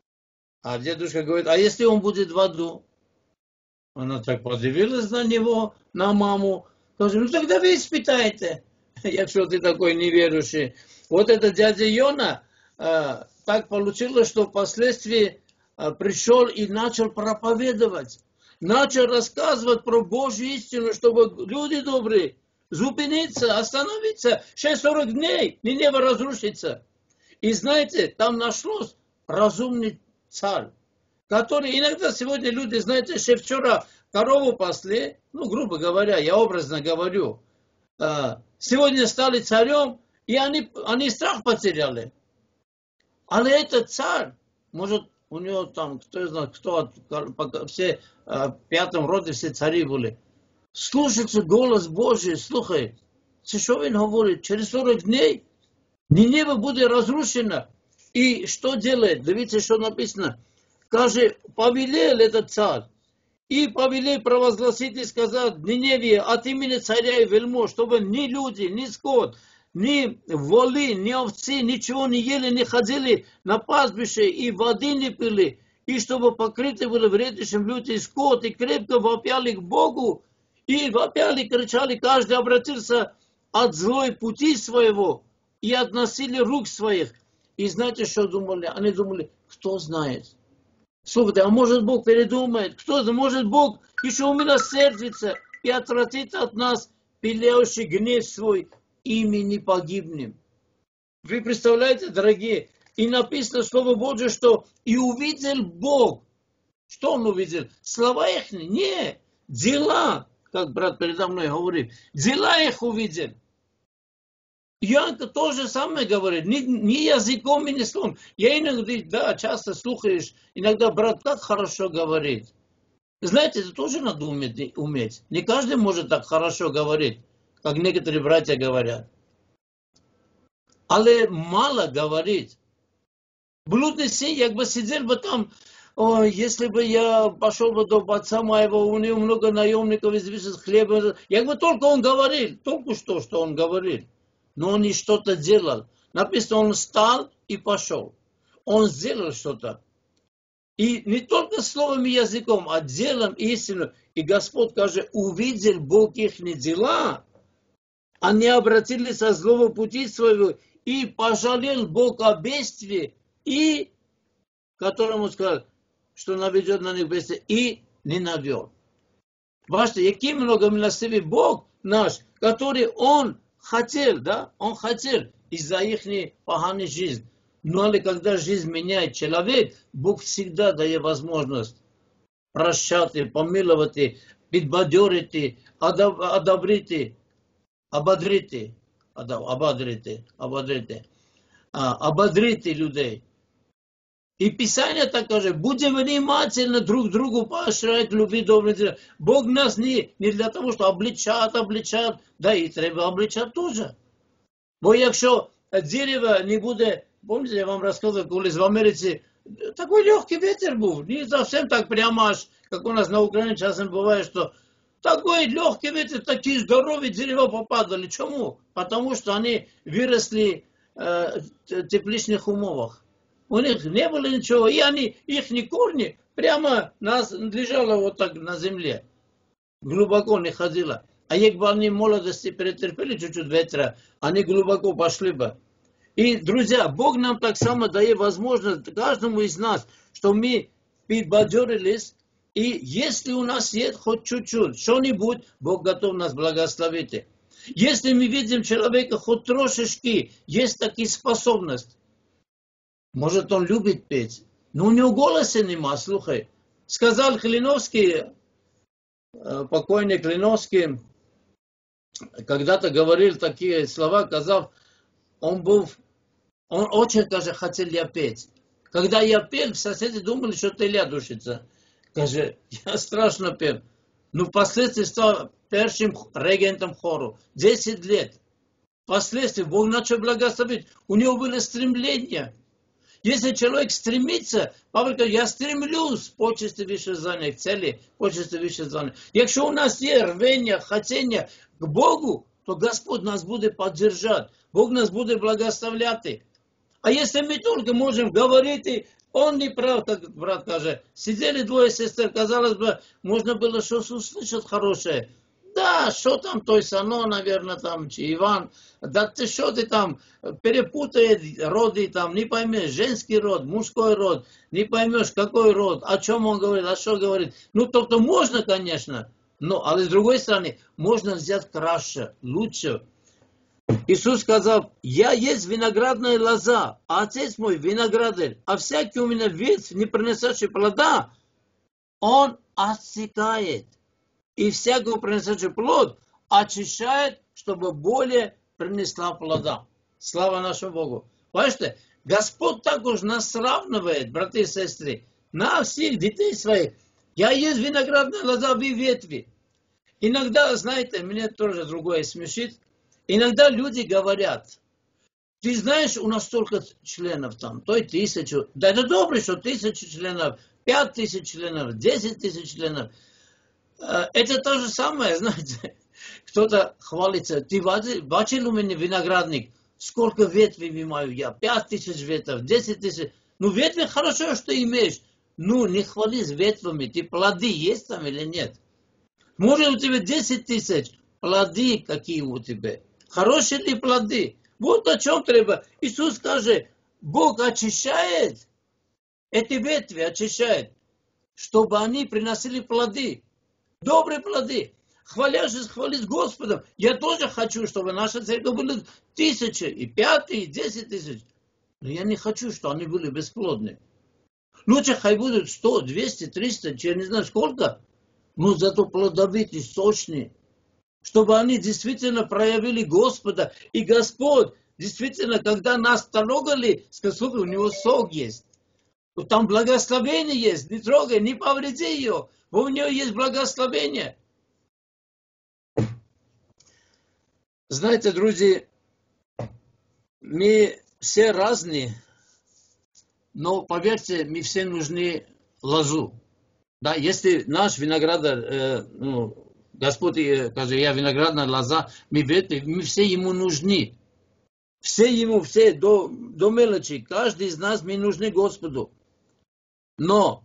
А дедушка говорит, а если он будет в аду? Она так подивилась на него, на маму. Говорит, ну тогда вы испытайте, если ты такой неверующий. Вот этот дядя Йона так получилось, что впоследствии пришел и начал проповедовать. Начал рассказывать про Божью истину, чтобы люди добрые зупиниться, остановиться. 6-40 дней Нинева разрушится. И знаете, там нашлось разумный царь, который иногда сегодня люди, знаете, еще вчера корову пасли, ну, грубо говоря, я образно говорю, сегодня стали царем, и они страх потеряли. Але этот царь, может, у него там, кто знает, кто, все в 5-м роде все цари были. Слушайте голос Божий, слухай, что он говорит, через 40 дней Нинева будет разрушена. И что делает? Дивіться, что написано. Каже, повелел этот царь, и повелел провозгласить и сказать Ниневе от имени царя и вельмож, чтобы ни люди, ни скот, ни воли, ни овцы, ничего не ели, не ходили на пастбище, и воды не пили, и чтобы покрыты были вреднейшим люди и скот, и крепко вопяли к Богу, и вопяли, кричали, каждый обратился от злой пути своего, и от насилия рук своих. И знаете, что думали? Они думали, кто знает. Слушайте, а может Бог передумает? Кто знает? Может Бог еще у меня сердится и отвратит от нас пиляющий гнев свой, и мы не погибнем. Вы представляете, дорогие? И написано Слово Божие, что и увидел Бог. Что он увидел? Слова их? Не, дела, как брат передо мной говорит, дела их увидел. Янка тоже самое говорит, ни языком, ни словом. Я иногда, да, часто слухаешь, иногда брат так хорошо говорит. Знаете, это тоже надо уметь. Не каждый может так хорошо говорить, как некоторые братья говорят. Але мало говорить. Блудный сын, как бы сидел бы там, если бы я пошел бы до отца моего, у него много наемников, известных хлеба. Как бы только он говорил, только что он говорил. Но он и что-то делал. Написано, он встал и пошел. Он сделал что-то. И не только словом и языком, а делом истину. И Господь, скажет, увидел Бог их дела. Они обратились от злого пути своего. И пожалел Бог о бедствии. И, которому сказал, что наведет на них бедствие. И не навел. Бачите, який многомилостивый Бог наш, который Он хотел, да? Он хотел из-за их поганой жизни. Но когда жизнь меняет человек, Бог всегда дает возможность прощать, помиловать, подбодрить, одобрить, ободрить людей. И Писание так говорит, будем внимательно друг другу поощрять любви добрые дела. Бог нас не для того, что обличать, да и треба обличать тоже. Бо якщо дерево не буде, помните, я вам рассказывал, колись в Америке такой легкий ветер был, не совсем так прямо аж, как у нас на Украине часом бывает, что такой легкий ветер, такие здоровые дерева попадали. Чему? Потому что они выросли в тепличных умовах. У них не было ничего, и их корни прямо лежало вот так на земле. Глубоко не ходило. А если бы они в молодости перетерпели чуть-чуть ветра, они глубоко пошли бы. И, друзья, Бог нам так само дает возможность каждому из нас, что мы подбодрились, и если у нас есть хоть чуть-чуть, что-нибудь, Бог готов нас благословить. Если мы видим человека хоть трошечки, есть такие способности. Может, он любит петь, но у него голоса нема, слухай. Сказал Хлиновский, покойник Леновский когда-то говорил такие слова, сказав, он очень, каже, хотел я петь. Когда я пел, соседи думали, что это Илья душится. Каже, я страшно пел. Но впоследствии стал первым регентом хору. 10 лет. Впоследствии Бог начал благословить. У него было стремление. Если человек стремится, Павел говорит, я стремлюсь почести вище знання, к цели почести вище знання. Якщо у нас є рвення, хотіння к Богу, то Господь нас буде поддержать. Бог нас буде благословляти. А если мы только можем говорить, он не прав, как брат скажет. Сидели двое сестер, казалось бы, можно было что-то услышать хорошее. Да, что там той Сано, наверное, там, Иван. Да ты что ты там, перепутает роды там, не поймешь, женский род, мужской род, не поймешь, какой род, о чем он говорит, а что говорит. Ну, то можно, конечно, но, а с другой стороны, можно взять краще, лучше. Иисус сказал, я есть виноградная лоза, а отец мой виноградарь, а всякий у меня ветвь, не принесущий плода, он отсекает. И всякого принесущий плод очищает, чтобы более принесла плода. Слава нашему Богу. Понимаете, Господь також нас сравнивает, братья и сестры, на всех детей своих. Я есть виноградная лоза, вы ветви. Иногда, знаете, мне тоже другое смешит. Иногда люди говорят, ты знаешь, у нас столько членов там, то и 1000. Да это добре, что 1000 членов, 5000 членов, 10 000 членов. Это то же самое, знаете. Кто-то хвалится, ты бачил у меня виноградник, сколько ветвей имею я, 5000 ветвей, 10 000. Ну ветви хорошо, что имеешь. Ну не хвались ветвями, ты плоды есть там или нет? Может у тебя 10 000, плоды какие у тебя? Хорошие ли плоды? Вот о чем треба. Иисус скажет, Бог очищает, эти ветви очищает, чтобы они приносили плоды. Добрые плоды. Хвалясь Господом. Я тоже хочу, чтобы наша церковь была 1000, и 5, и 10 000. Но я не хочу, чтобы они были бесплодны. Лучше хай будут 100, 200, 300, я не знаю сколько, но зато плодовитые, сочные. Чтобы они действительно проявили Господа. И Господь, действительно, когда нас трогали, сказал, у него сок есть. Там благословение есть, не трогай, не повреди ее. У нее есть благословение. Знаете, друзья, мы все разные, но поверьте, мы все нужны лозу. Да, если наш виноградарь, Господь, скажет, я виноградная лоза, мы все ему нужны. Все ему, все до мелочи, каждый из нас мы нужны Господу. Но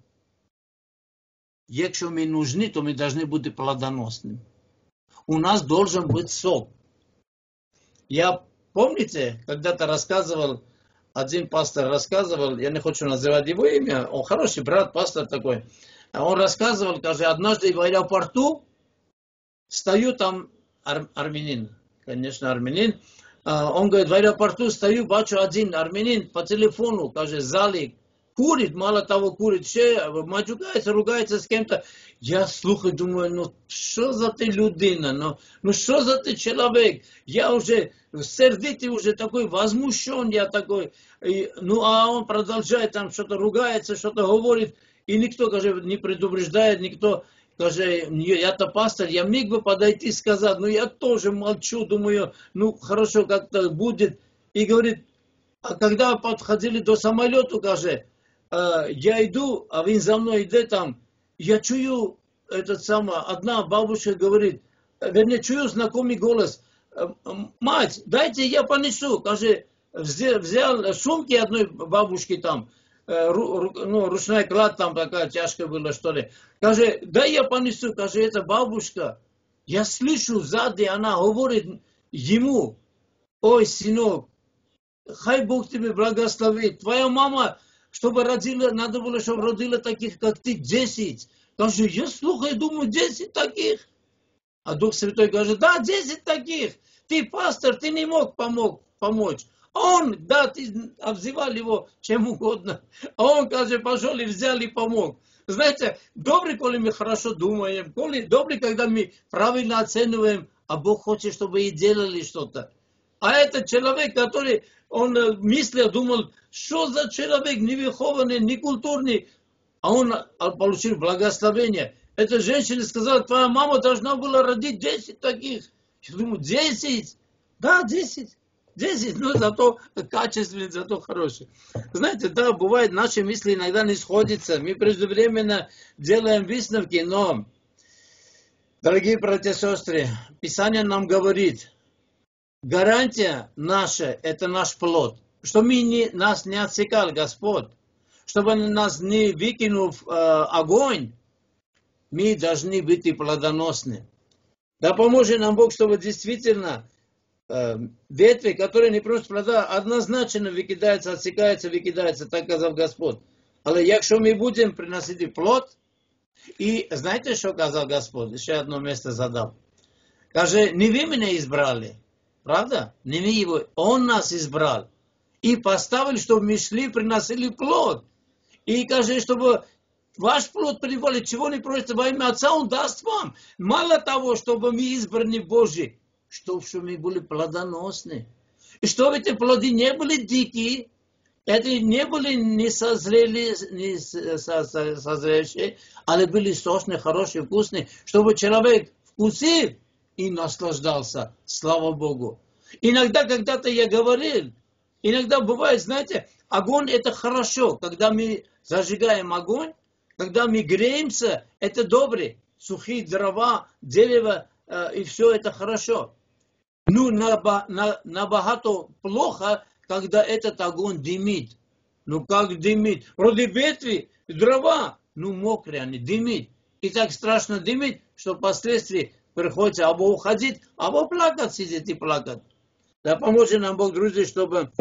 если мы нужны, то мы должны быть плодоносными. У нас должен быть сок. Я, помните, когда-то рассказывал, один пастор рассказывал, я не хочу называть его имя, он хороший брат, пастор такой. Он рассказывал, скажет, однажды в аэропорту стою там, армянин, конечно, армянин. Он говорит, в аэропорту стою, бачу один армянин по телефону, скажет, залик. Курит, мало того, курит, все, матюкается, ругается с кем-то. Я слухаю, думаю, ну что за ты людина, ну что за ты человек? Я уже сердитый, уже такой возмущен, я такой. Ну а он продолжает там что-то ругается, что-то говорит, и никто, скажет, не предупреждает, никто, скажет, я-то пастор, я мог бы подойти и сказать, ну я тоже молчу, думаю, ну хорошо как-то будет. И говорит, а когда подходили до самолета, скажет, я иду, а вы за мной идете там, я чую, одна бабушка говорит, вернее, чую знакомый голос, мать, дайте я понесу, скажи, взял сумки одной бабушки там, ручная клад там такая тяжкая была, что ли, скажи, дай я понесу, скажи, это бабушка, я слышу сзади, она говорит ему, ой, сынок, хай Бог тебе благословит, твоя мама, чтобы родила, надо было, чтобы родила таких, как ты, 10. Скажу, я слухаю, думаю, 10 таких. А Дух Святой говорит, да, 10 таких. Ты пастор, ты не мог помочь. Он, да, ты обзывал его чем угодно. А он, скажет, пошел и взял и помог. Знаете, добрый, коли мы хорошо думаем, добрый, когда мы правильно оцениваем, а Бог хочет, чтобы и делали что-то. А этот человек, который, он мыслил, думал, что за человек невыхованный, некультурный, а он получил благословение. Эта женщина сказала, твоя мама должна была родить 10 таких. Я думаю, 10? Да, 10. 10, но зато качественный, зато хороший. Знаете, да, бывает, наши мысли иногда не сходятся. Мы преждевременно делаем высновки, но, дорогие братья и сестры, Писание нам говорит, гарантия наша, это наш плод. Что нас не отсекал Господь. Чтобы нас не выкинул в огонь, мы должны быть и плодоносны. Да поможет нам Бог, чтобы действительно ветви, которые не приносят плода, однозначно выкидаются, отсекаются, выкидаются, так сказал Господь. Але якщо мы будем приносить плод, и знаете, что сказал Господь? Еще одно место задал. Каже, не вы меня избрали, правда? Не мы его, Он нас избрал. И поставил, чтобы мы шли, приносили плод. И каже, чтобы ваш плод привали, чего не просите во имя Отца, Он даст вам. Мало того, чтобы мы избраны Божьи, чтобы мы были плодоносны. И чтобы эти плоды не были дикие, это не были не созрели, не созревшие, але были сочные, хорошие, вкусные, чтобы человек вкусил и наслаждался. Слава Богу. Иногда, когда-то я говорил, иногда бывает, знаете, огонь это хорошо, когда мы зажигаем огонь, когда мы греемся, это добре. Сухие дрова, дерево и все это хорошо. Ну, набагато плохо, когда этот огонь дымит. Ну, как дымит? Вроде ветви, дрова, ну, мокрые они, дымит. И так страшно дымит, что впоследствии приходится або уходить, або плакать, сидеть и плакать. Да поможет нам Бог, друзья, чтобы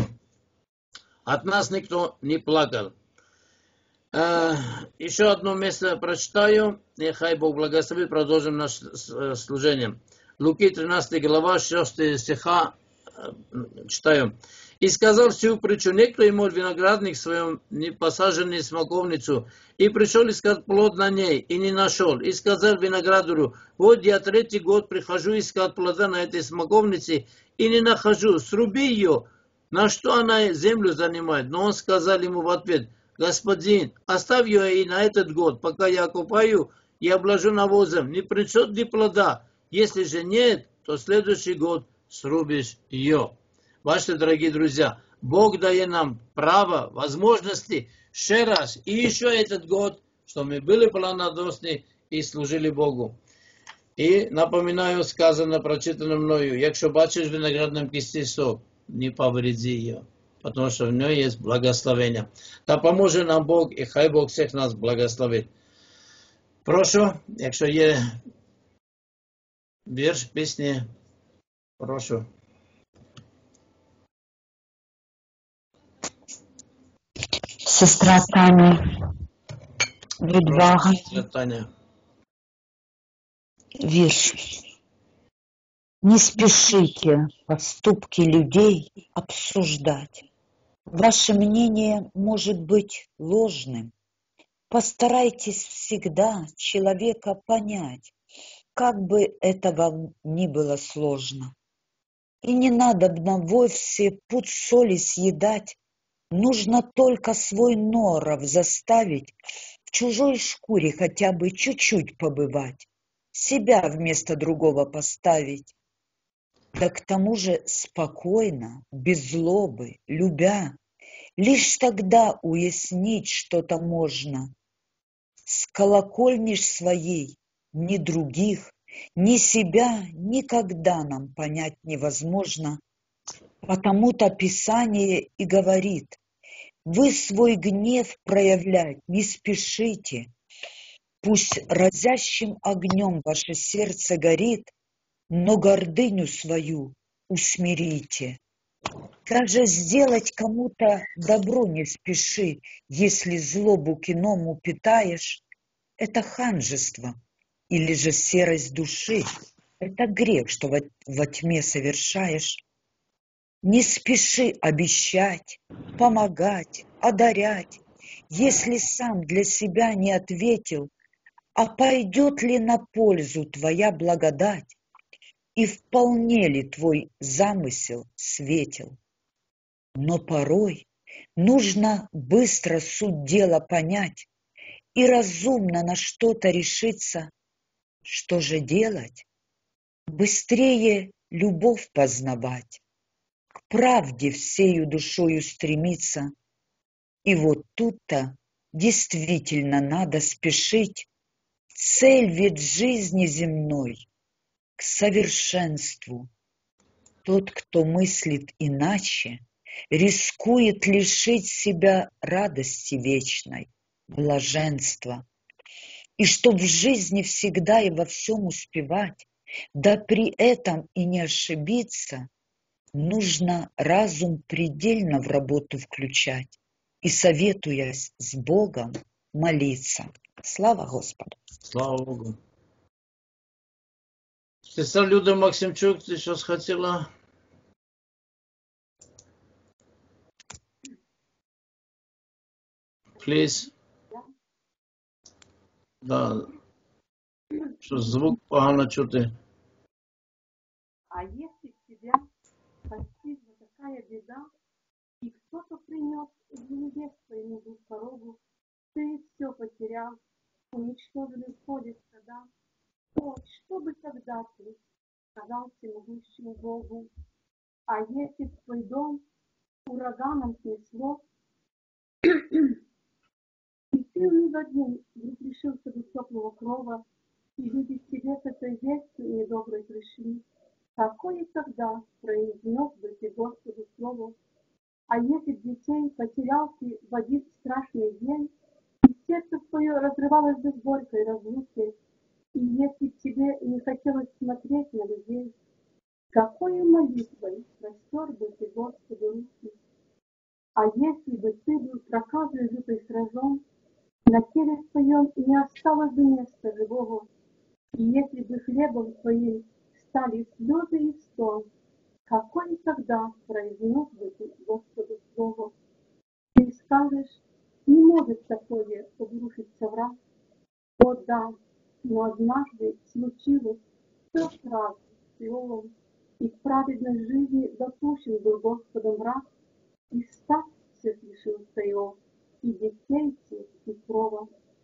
от нас никто не плакал. Еще одно место прочитаю. Нехай Бог благословит, продолжим наше служение. Луки 13 глава, 6 стиха читаю. И сказал всю притчу, некто имел виноградник в своем непосаженной смоковницу, и пришел искать плод на ней, и не нашел. И сказал виноградарю, вот я 3-й год прихожу искать плода на этой смоковнице, и не нахожу, сруби ее, на что она землю занимает. Но он сказал ему в ответ, господин, оставь ее и на этот год, пока я окупаю и обложу навозом, не принесет ли плода? Если же нет, то следующий год срубишь ее. Ваши дорогие друзья, Бог дает нам право, возможности еще раз и еще этот год, что мы были плодоносны и служили Богу. И напоминаю, сказано, прочитано мною, якщо бачиш в виноградном кисті сок, не повреди ее, потому что в ней есть благословение. Да поможет нам Бог, и хай Бог всех нас благословит. Прошу, якщо є вірш, пісні, прошу. Сестра Таня, відвага, Таня. вірш. Не спешите поступки людей обсуждать. Ваше мнение может быть ложным. Постарайтесь всегда человека понять, как бы это вам ни было сложно. И не надобно вовсе пуд соли съедать, нужно только свой норов заставить в чужой шкуре хотя бы чуть-чуть побывать, себя вместо другого поставить. Да к тому же спокойно, без злобы, любя, лишь тогда уяснить что-то можно. С колокольни своей ни других, ни себя никогда нам понять невозможно. Потому-то Писание и говорит, вы свой гнев проявлять не спешите, пусть разящим огнем ваше сердце горит, но гордыню свою усмирите. Даже сделать кому-то добро не спеши, если злобу к иному питаешь, это ханжество или же серость души, это грех, что во тьме совершаешь. Не спеши обещать, помогать, одарять, если сам для себя не ответил, а пойдет ли на пользу твоя благодать, и вполне ли твой замысел светил? Но порой нужно быстро суть дела понять и разумно на что-то решиться. Что же делать? Быстрее любовь познавать, к правде всею душою стремиться. И вот тут-то действительно надо спешить. Цель ведь жизни земной к совершенству. Тот, кто мыслит иначе, рискует лишить себя радости вечной, блаженства. И чтоб в жизни всегда и во всем успевать, да при этом и не ошибиться, нужно разум предельно в работу включать и, советуясь с Богом, молиться. Слава Господу! Слава Богу. Сестра Люда Максимчук, ты сейчас хотела? Please. Да. Что звук погано чути. А если тебя постигла такая беда, и кто-то принес в невест твоему порогу, ты все потерял, уничтожили в поле стада, то что бы тогда ты сказал всемогущему Богу? А если в твой дом ураганом снесло, и ты в один вдруг лишился бы теплого крова, и люди к тебе с этой вестью недоброй пришли, какое тогда произнес бы ты Господу слово? А если б детей потерял ты в один страшный день, и сердце твое разрывалось бы с горькой разлукой, и если б тебе не хотелось смотреть на людей, какой молитвой простер бы ты Господу руки? А если бы ты был проказой лютой сражен, на теле своем не осталось бы места живого, и если бы хлебом твоим стали слезы и стон, какой тогда произнес бы ты Господу слово? Ты скажешь, не может такое обрушиться враг. О да, но однажды случилось все сразу словом, и в праведной жизни допущен был Господом враг, и стать все лишился его, и детей всех, и крова.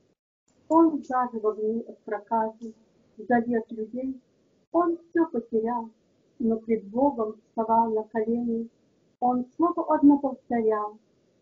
Он заживо гнил от проказы, завет людей, он все потерял, но пред Богом вставал на колени, он слово одно повторял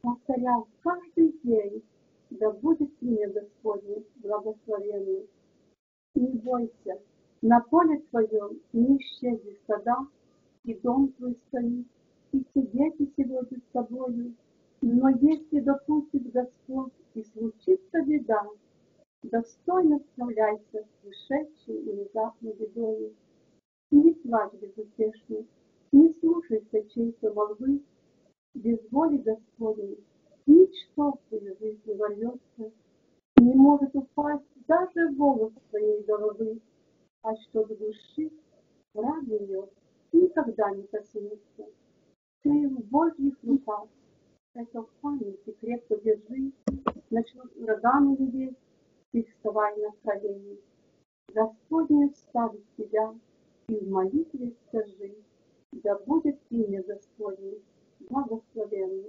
каждый день, да будет имя Господне благословенное. Не бойся, на поле твоем не исчезли стада, и дом твой стоит, и все дети сегодня с тобою, но если допустит Господь и случится беда, достойно справляйся с пришедшей и внезапной бедою. Не плачь безутешно, не слушайся чьей-то молвы, без воли Господней ничто в твою жизнь не ворвется, не может упасть даже волос твоей головы, а что в души враг ее никогда не коснется. Ты в Божьих руках, это в памяти крепко держи, начнут ураганы лететь, ты вставай на колени. Господне вставит тебя, и в молитве скажи, да будет имя Господне благословенное.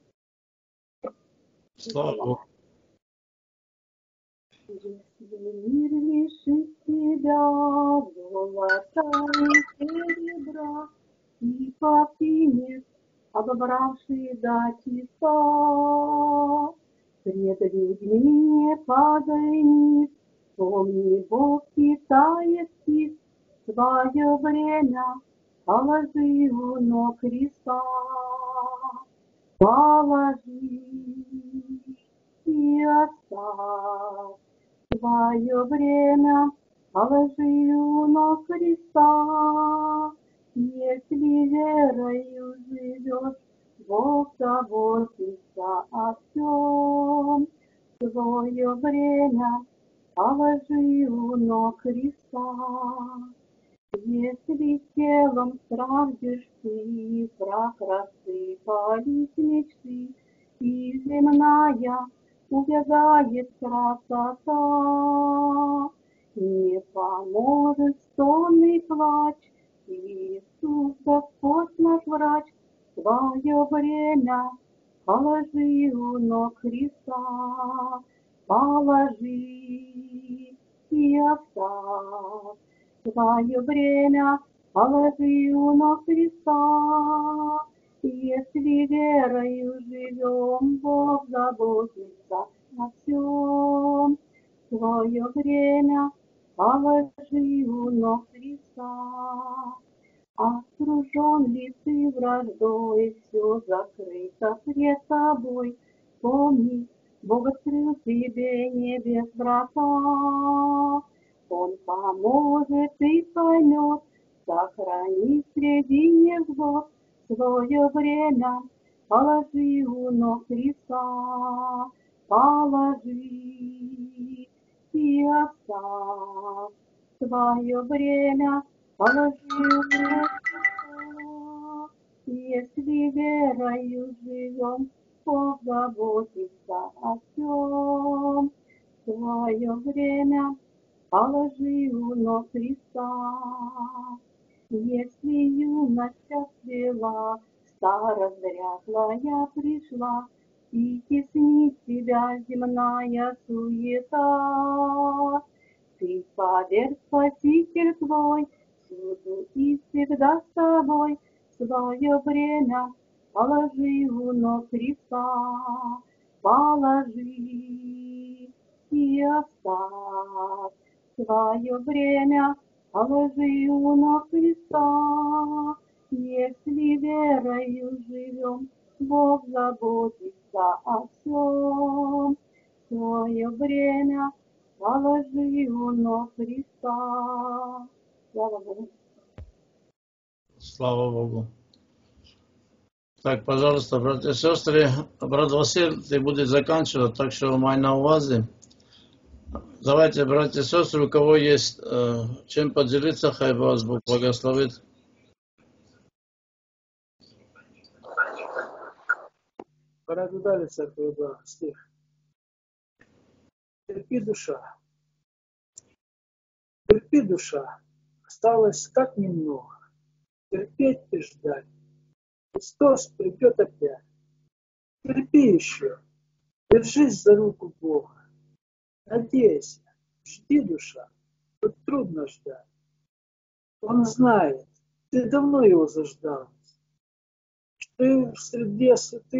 Слава Богу. Если мир лишит тебя золота и серебра, и покинет обобравшие до чиста, пред людьми не падай низ, помни, Бог питает птиц, свое время положи у ног Христа. Положи и оставь свое время, положи у ног Христа. Если верою живешь, Бог заботится о всем. Свое время положи у ног Христа. Если телом страждешь ты, прах рассыпались мечты, и земная увядает красота. Не поможет стон и плач, Иисус, Господь наш врач, свое время положи у ног Христа, положи и оставь. Свое время положи у ног Христа. Если верою живем, Бог заботится о всем. Свое время положи у ног Христа. Окружен ли ты враждой, все закрыто пред тобой. Помни, Бог открыл тебе небес врата. Он поможет и поймет, сохрани среди невзгод. Свое время положи у ног Христа, положи и оставь. Свое время положи у ног Христа. Если верою живем, Бог заботится о всем. Свое время положи у ног Христа. Если юность отцвела, старость дряхлая пришла, и теснит тебя земная суета, ты поверь, Спаситель твой, всюду и всегда с тобой. Свое время положи у ног Христа, положи и оставь. Свое время положи у ног Христа. Если верою живем, Бог заботится о всем. Свое время положи у ног Христа. Слава Богу. Слава Богу. Так, пожалуйста, братья и сестры, брат Василь, ты будешь заканчивать, так что май на увазе. Давайте, братья и сестры, у кого есть чем поделиться, хай вас Бог благословит. Пора дали церковь два стих. Терпи, душа. Терпи, душа. Осталось так немного. Терпеть и ждать. Христос придет опять. Терпи еще. Держись за руку Бога. Надейся. Жди, душа. Тут трудно ждать. Он знает. Ты давно его заждалась. Что в среду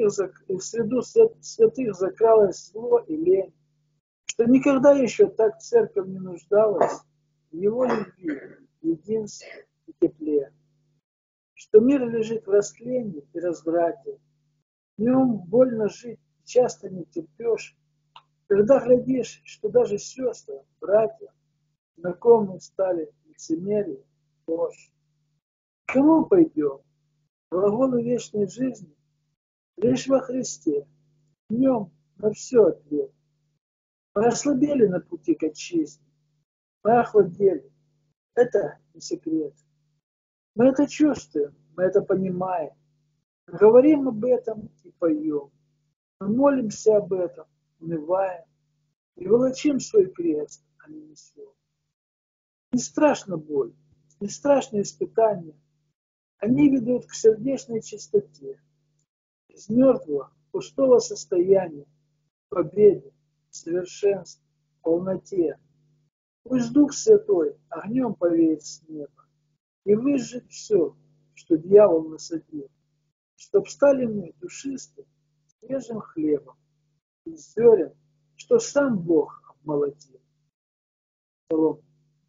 святых закралось зло и лень. Что никогда еще так церковь не нуждалась в его любви, единстве и тепле. Что мир лежит в растлении и разврате. В нем больно жить, часто не терпешь. Когда глядишь, что даже сестры, братья, знакомые стали лицемерие, ложь. К кому пойдем? Глаголы вечной жизни лишь во Христе. В нем на все ответ. Мы ослабели на пути к отчизне. Мы охладели. Это не секрет. Мы это чувствуем, мы это понимаем. Мы говорим об этом и поем. Мы молимся об этом, унываем. И волочим свой крест, а не несем. Не страшна боль, не страшно испытания. Они ведут к сердечной чистоте. Из мертвого, пустого состояния, победе, совершенстве, полноте. Пусть Дух Святой огнем повеет с неба и выжжет все, что дьявол насадил, чтоб стали мы душистым, свежим хлебом из зерен, что сам Бог обмолотил. Псалом.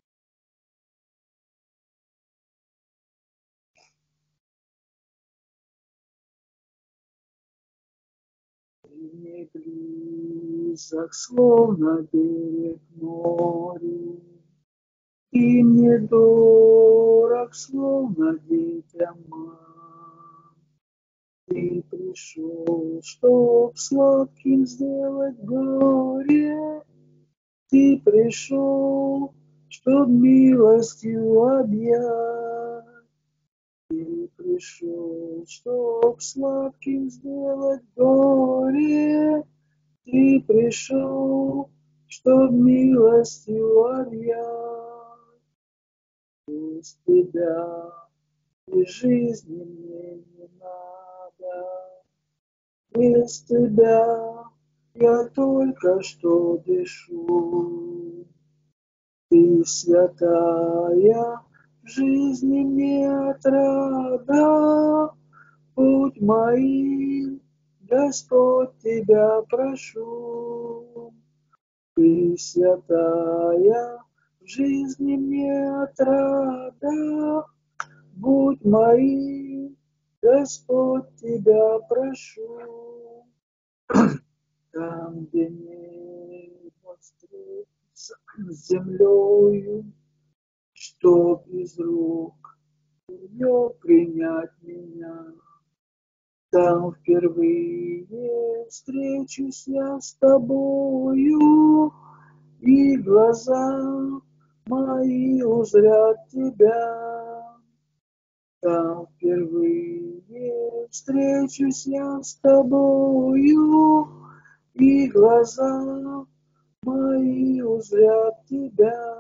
Не близок, словно берег моря, и мне дорог, словно детям мам. Ты пришел, чтоб сладким сделать горе, ты пришел, чтоб милостью объять. Ты пришел, чтоб сладким сделать горе, Ты пришел, чтоб милостью объять. Без тебя и жизни мне не надо. Без тебя я только что дышу. Ты святая, в жизни мне отрада. Будь моим, Господь, тебя прошу. Ты святая, в жизни мне отрада. Будь моим, Господь, тебя прошу. Там, где небо встретится с землею, чтоб из рук ее принять меня. Там впервые встречусь я с тобою, и глаза мои узрят тебя. Там впервые встречусь я с тобою, и глаза мои узрят тебя.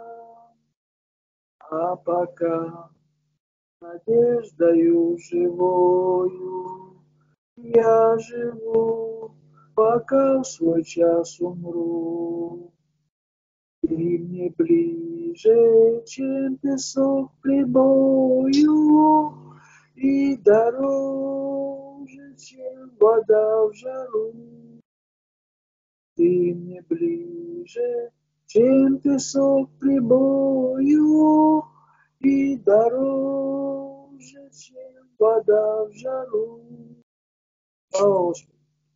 А пока надеждою живою я живу, пока в свой час умру. Ты мне ближе, чем песок прибою, и дороже, чем вода в жару. Ты мне ближе, чем песок прибою, и дороже, чем вода в жару. Слава Господу.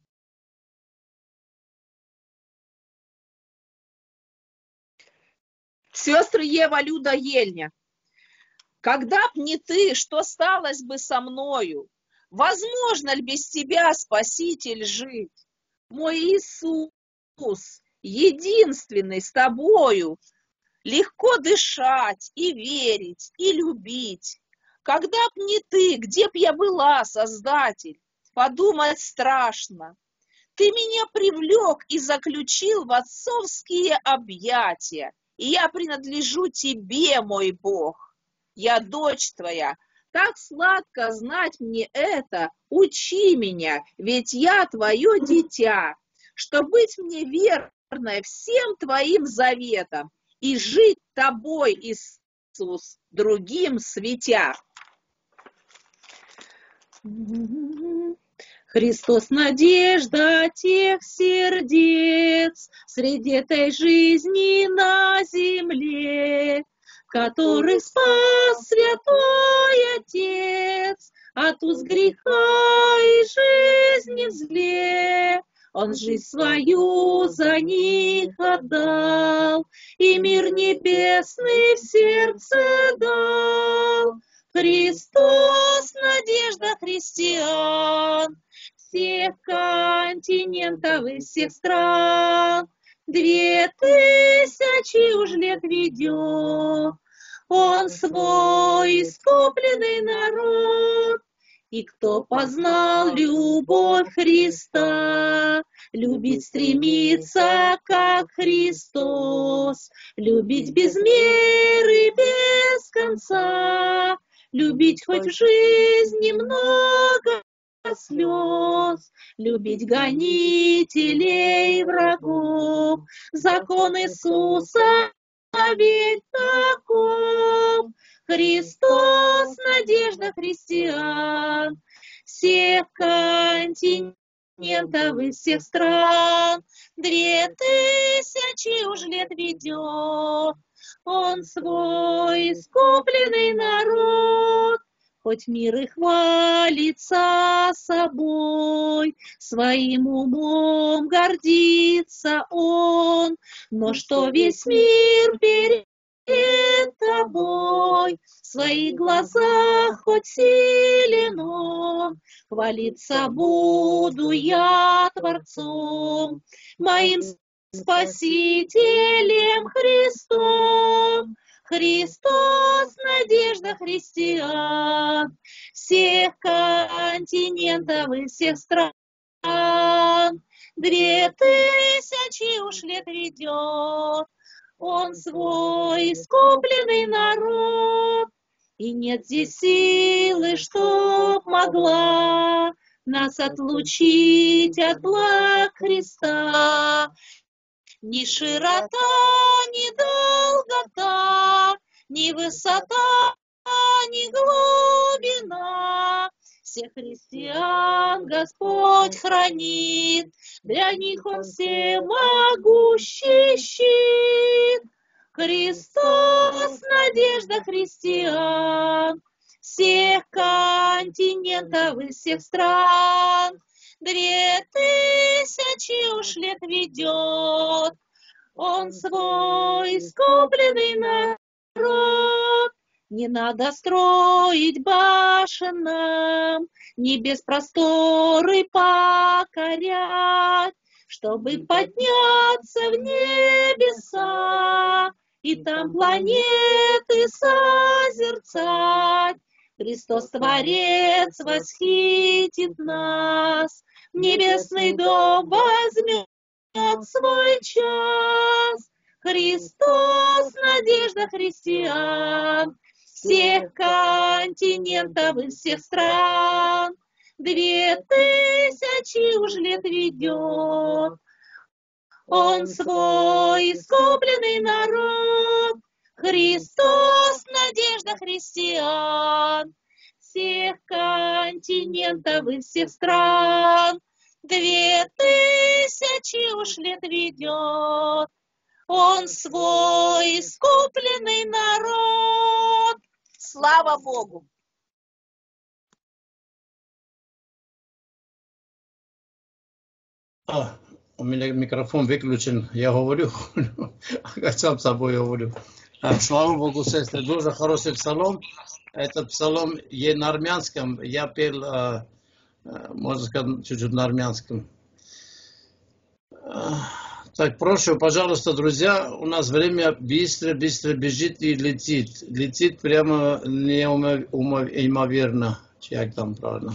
Сестры Ева, Люда, Ельня. Когда б не ты, что сталось бы со мною? Возможно ли без тебя, Спаситель, жить? Мой Иисус, единственный с тобою, легко дышать и верить, и любить. Когда б не ты, где б я была, Создатель? Подумать страшно. Ты меня привлек и заключил в отцовские объятия, и я принадлежу тебе, мой Бог. Я дочь твоя. Так сладко знать мне это, учи меня, ведь я твое дитя, что быть мне верной всем твоим заветам и жить тобой, Иисус, другим светя. Христос, надежда тех сердец среди этой жизни на земле, который спас Святой Отец от уз греха и жизни в зле. Он жизнь свою за них отдал, и мир небесный в сердце дал. Христос, надежда христиан, всех континентов и всех стран. 2000 уж лет ведет он свой искупленный народ. И кто познал любовь Христа, любить стремится, как Христос, любить без меры, без конца, любить хоть в жизни много слез, любить гонителей врагов. Закон Иисуса ведь таков. Христос, надежда христиан, всех континентов и всех стран. 2000 уж лет ведет он свой искупленный народ. Хоть мир и хвалится собой, своим умом гордится он, но что весь мир перед тобой, в своих глазах хоть силен он, хвалиться буду я Творцом, моим Спасителем Христом. Христос, надежда христиан, всех континентов и всех стран. 2000 уж лет ведет он свой искупленный народ. И нет здесь силы, чтоб могла нас отлучить от благ Христа. Ни широта, ни долгота, ни высота, ни глубина. Всех христиан Господь хранит, для них Он всемогущий щит. Христос, надежда христиан, всех континентов и всех стран. 2000 уж лет ведет он свой искупленный народ. Не надо строить башен нам, небес просторы покорять, чтобы подняться в небеса и там планеты созерцать. Христос Творец восхитит нас, в небесный дом возьмет свой час. Христос, надежда христиан, всех континентов и всех стран. 2000 уж лет ведет он свой искупленный народ. Христос, надежда христиан, всех континентов и всех стран. 2000 уж лет ведет он свой искупленный народ. Слава Богу! У меня микрофон выключен, я говорю, а сам с собой говорю. Слава Богу, сестры, дуже хороший псалом. Этот псалом есть на армянском, я пел, можно сказать, чуть-чуть на армянском. Так, прошу, пожалуйста, друзья, у нас время быстро бежит и летит. Летит прямо неимоверно. Как там правильно?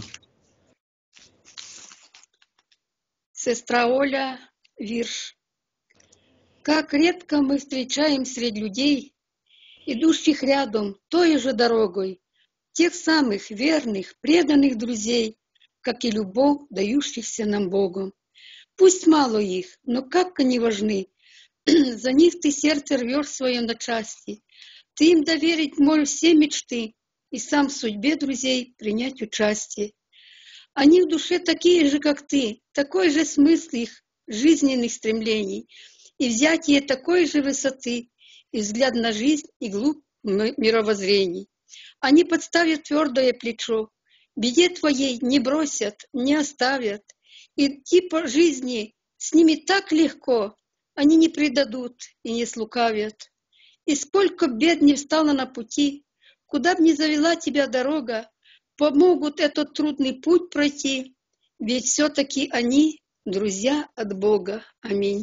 Сестра Оля, вирш. Как редко мы встречаем среди людей, идущих рядом той же дорогой, тех самых верных, преданных друзей, как и любовь, дающихся нам Богом. Пусть мало их, но как они важны. За них ты сердце рвешь свое на части. Ты им доверить можешь все мечты и сам в судьбе друзей принять участие. Они в душе такие же, как ты, такой же смысл их жизненных стремлений и взятие такой же высоты, и взгляд на жизнь, и глубь мировоззрений. Они подставят твердое плечо, беде твоей не бросят, не оставят. Идти по жизни с ними так легко, они не предадут и не слукавят. И сколько бед не встало на пути, куда б ни завела тебя дорога, помогут этот трудный путь пройти, ведь все-таки они друзья от Бога. Аминь.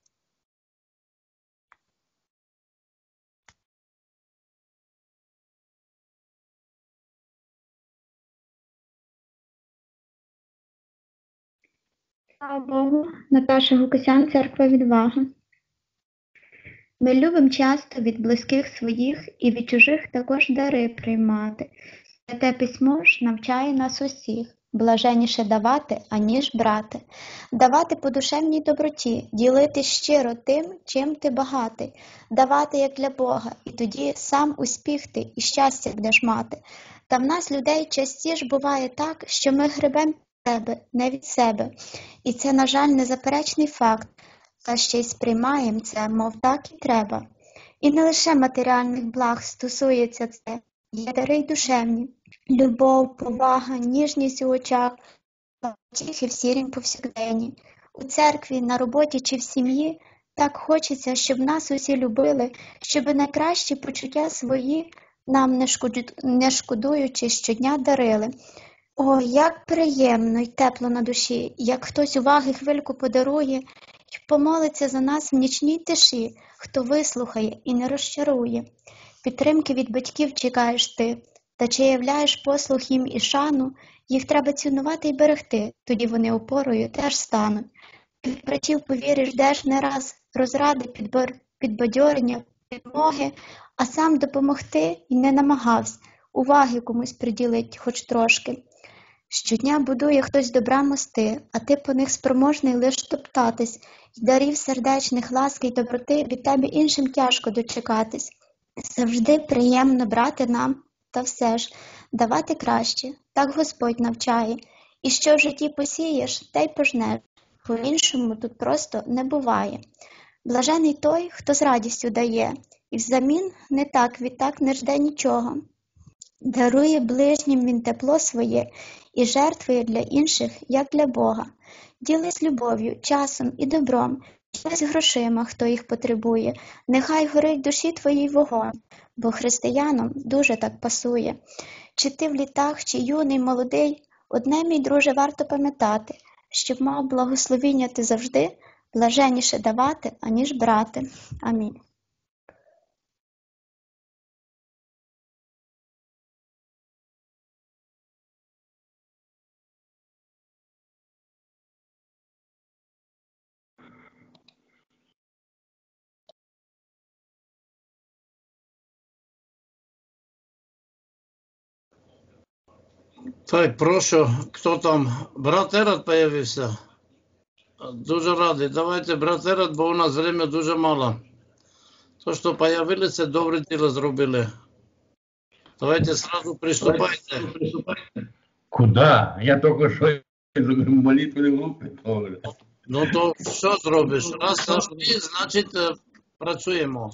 Слава Богу, Наташа Гукасян, Церква Відвага. Ми любимо часто від близьких своїх і від чужих також дари приймати. Святе письмо ж навчає нас усіх. Блаженніше давати, аніж брати. Давати по душевній доброті, ділити щиро тим, чим ти багатий. Давати як для Бога, і тоді сам успіх ти і щастя будеш мати. Та в нас людей частіше буває так, що ми гребемо себе, не від себе. І це, на жаль, незаперечний факт. Та ще й сприймаємо це, мов так і треба. І не лише матеріальних благ стосується це. Є дари й душевні. Любов, повага, ніжність у очах, втіхи в сірім повсякденні. У церкві, на роботі чи в сім'ї так хочеться, щоб нас усі любили, щоб найкращі почуття свої нам не шкодуючи щодня дарили. О, як приємно й тепло на душі, як хтось уваги хвильку подарує й помолиться за нас в нічній тиші, хто вислухає і не розчарує. Підтримки від батьків чекаєш ти, та чи являєш послух їм і шану, їх треба цінувати і берегти, тоді вони опорою теж стануть. Братів по вірі ждеш не раз розради, підбадьорення, підмоги, а сам допомогти і не намагався, уваги комусь приділить хоч трошки. Щодня будує хтось добра мости, а ти по них спроможний лиш топтатись, й дарів сердечних ласки й доброти від тебе іншим тяжко дочекатись. Завжди приємно брати нам, та все ж давати краще, так Господь навчає. І що в житті посієш, те й пожнеш, по-іншому тут просто не буває. Блажений той, хто з радістю дає, і взамін не так, відтак не жде нічого. Дарує ближнім він тепло своє і жертвує для інших, як для Бога. Ділись любов'ю, часом і добром, ділись грошима, хто їх потребує. Нехай горить душі твоїй вогонь, бо християнам дуже так пасує. Чи ти в літах, чи юний, молодий, одне, мій друже, варто пам'ятати, щоб мав благословіння ти завжди, блаженніше давати, аніж брати. Амінь. Так, прошу, хто там? Брат Ерод появився? Дуже радий. Давайте, брат Ерод, бо у нас время дуже мало. То, що появилися, добре діло зробили. Давайте сразу приступайте. Куда? Я только что из молитвенной группы. Ну то що зробиш? Раз зайшли, значить працюємо.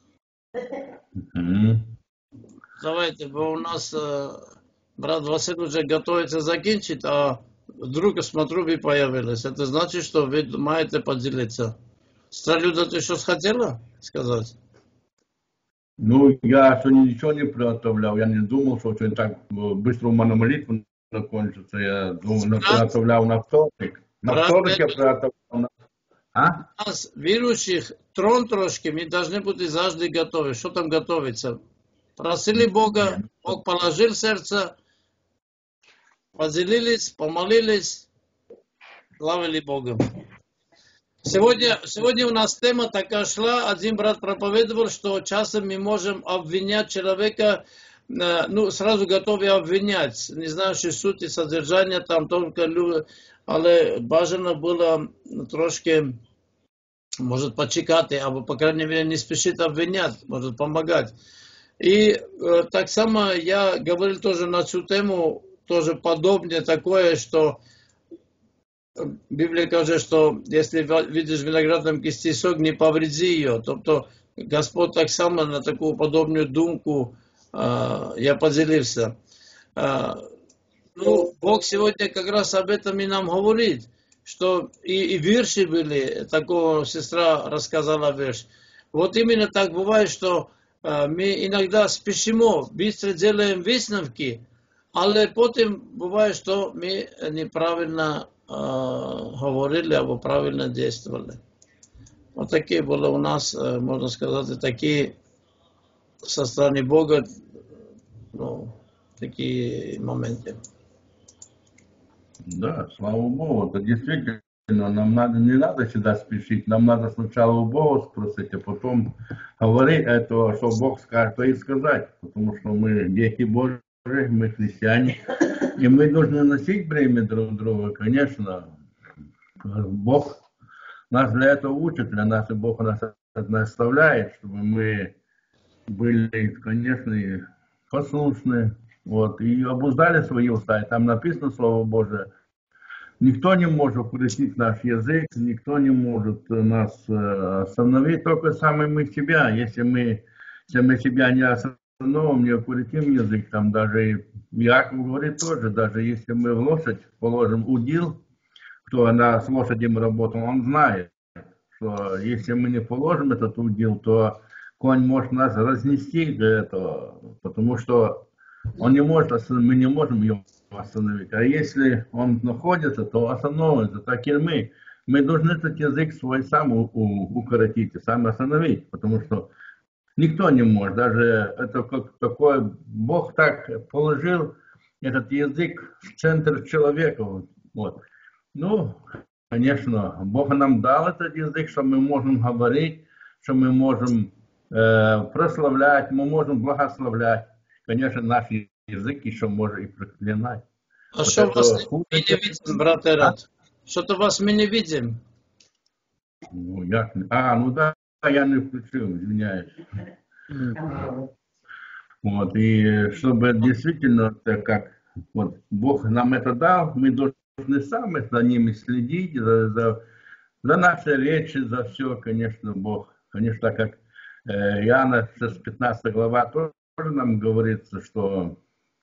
Давайте, бо у нас брат Василь уже готовится закончить, а вдруг, смотрю, вы появились. Это значит, что вы маете поделиться. Стралюда, ты что хотела сказать? Ну, я сегодня ничего не приготовлял. Я не думал, что очень так быстро у меня молитва закончится. Я думал, приготовлял на вторник. На вторник я приготовлял. А? У нас, верующих, трон трошки, мы должны быть завжди готовы. Что там готовится? Просили Бога, Бог положил сердце, поделились, помолились, славили Бога. Сегодня у нас тема такая шла, один брат проповедовал, что часом мы можем обвинять человека, ну, сразу готовы обвинять, не знающий суть и содержание, там только, але бажано было трошки, может, почекать, або, по крайней мере, не спешить обвинять, может помогать. И так само я говорил тоже на эту тему, тоже подобное такое, что Библия говорит, что если видишь в виноградном кисті сок, не повреди ее. Тобто Господь так само на таку подобную думку я поделился. Ну, Бог сегодня как раз об этом и нам говорит, что и вирши были, такого сестра рассказала вирш. Вот именно так бывает, что мы иногда спешимо, быстро делаем висновки, але потом бывает, что мы неправильно говорили або правильно действовали. Вот такие были у нас, можно сказать, такие со стороны Бога, ну, такие моменты. Да, слава Богу, это действительно, нам не надо сюда спешить, нам надо сначала у Бога спросить, а потом говорить этого, что Бог скажет, то и сказать, потому что мы дети Божьи, мы христиане, и мы должны носить бремя друг друга, конечно. Бог нас для этого учит, для нас, и Бог нас наставляет, чтобы мы были, конечно, послушны, вот, и обуздали свои уста. И там написано Слово Божие. Никто не может укротить наш язык, никто не может нас остановить, только сами мы себя. Если мы себя не остановим, не укротим язык, там даже Иаков говорит тоже, даже если мы в лошадь положим удил, кто с лошадью работал, он знает, что если мы не положим этот удил, то конь может нас разнести для этого, потому что он не может, мы не можем его остановить. А если он находится, то остановится. Так и мы. Мы должны этот язык свой сам укоротить, сам остановить, потому что никто не может. Даже это как такое, Бог так положил этот язык в центр человека. Вот. Ну, конечно, Бог нам дал этот язык, что мы можем говорить, что мы можем прославлять, мы можем благословлять. Конечно, наш язык еще может и проклинать. А что вас мы не видим, брат Эрат? Что-то вас мы не видим. Ну, ну да, я не включил, извиняюсь. Вот, и чтобы действительно, как вот Бог нам это дал, мы должны сами за ними следить, за наши речи, за все, конечно, Бог. Конечно, как Иоанна 15 глава тоже нам говорится, что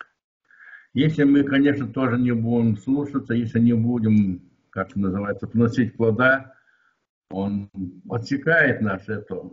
если мы, конечно, тоже не будем слушаться, если не будем, как называется, вносить плода, Он отсекает нас,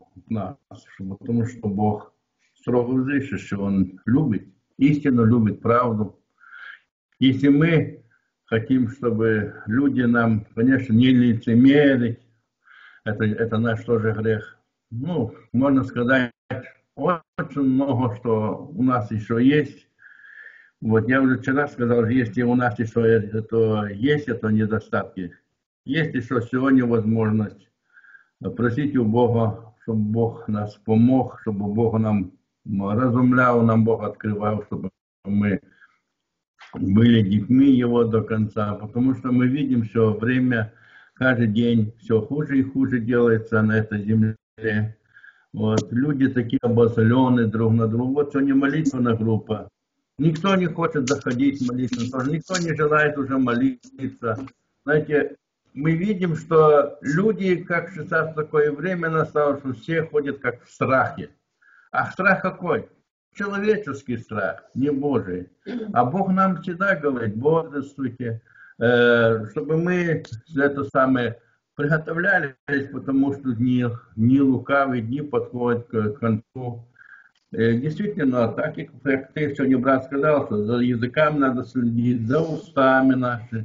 потому что Бог строго взыщущий, Он любит, истину любит, правду. Если мы хотим, чтобы люди нам, конечно, не лицемерить, это наш тоже грех. Ну, можно сказать, очень много, что у нас еще есть. Вот я уже вчера сказал, если у нас еще это есть, это недостатки. Есть еще сегодня возможность просить у Бога, чтобы Бог нас помог, чтобы Бог нам разумлял, нам Бог открывал, чтобы мы были детьми Его до конца. Потому что мы видим все время, каждый день все хуже и хуже делается на этой земле. Вот. Люди такие обозленные друг на друга. Вот сегодня молитвенная группа. Никто не хочет заходить в молитву, никто не желает уже молиться. Знаете, мы видим, что люди, как сейчас такое время настало, что все ходят как в страхе. А страх какой? Человеческий страх, не Божий. А Бог нам всегда говорит, бодрствуйте, чтобы мы это самое приготовлялись, потому что дни лукавые, дни подходят к концу. Действительно, так как ты сегодня, брат, сказал, что за языками надо следить, за устами наши,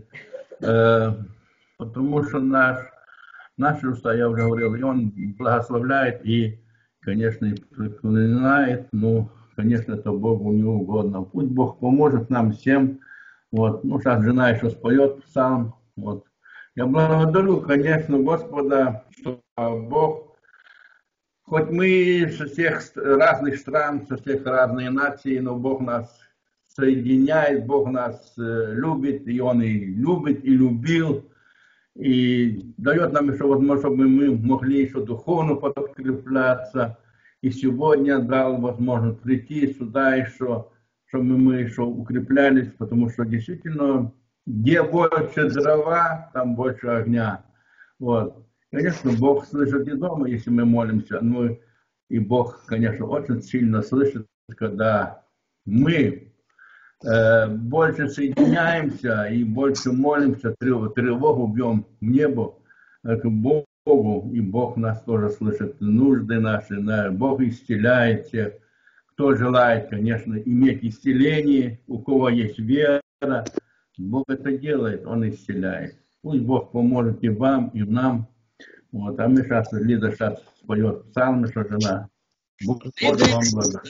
потому что наши уста, я уже говорил, и Он благословляет, и, конечно, и проклинает, ну, конечно, это Богу не угодно. Пусть Бог поможет нам всем. Вот. Ну, сейчас жена еще споет псалм. Вот. Я благодарю, конечно, Господа, что Бог, хоть мы со всех разных стран, со всех разных наций, но Бог нас соединяет, Бог нас любит, и Он и любит, и любил, и дает нам еще возможность, чтобы мы могли еще духовно подкрепляться. И сегодня дал возможность прийти сюда еще, чтобы мы еще укреплялись, потому что действительно, где больше дрова, там больше огня. Вот. Конечно, Бог слышит и дома, если мы молимся. Ну, и Бог, конечно, очень сильно слышит, когда мы больше соединяемся и больше молимся, тревогу бьем в небо, к Богу, и Бог нас тоже слышит, нужды наши, Бог исцеляет всех. Кто желает, конечно, иметь исцеление, у кого есть вера, Бог это делает, Он исцеляет. Пусть Бог поможет и вам, и нам. Вот, а мы сейчас, Лида сейчас споет псалмы, что жена. Бог вам благодарен.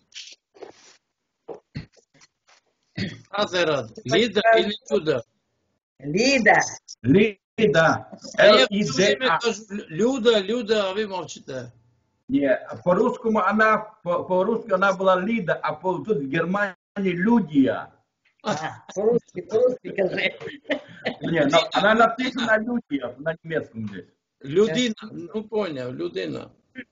Лида или Люда? Лида. Лида. Я все время кажу Люда, а вы молчите. Не, по-русски она была Лида, а тут в Германии Людия. По-русски скажи. Не, она написана Людия на немецком здесь. Людина, ну понял, Людина.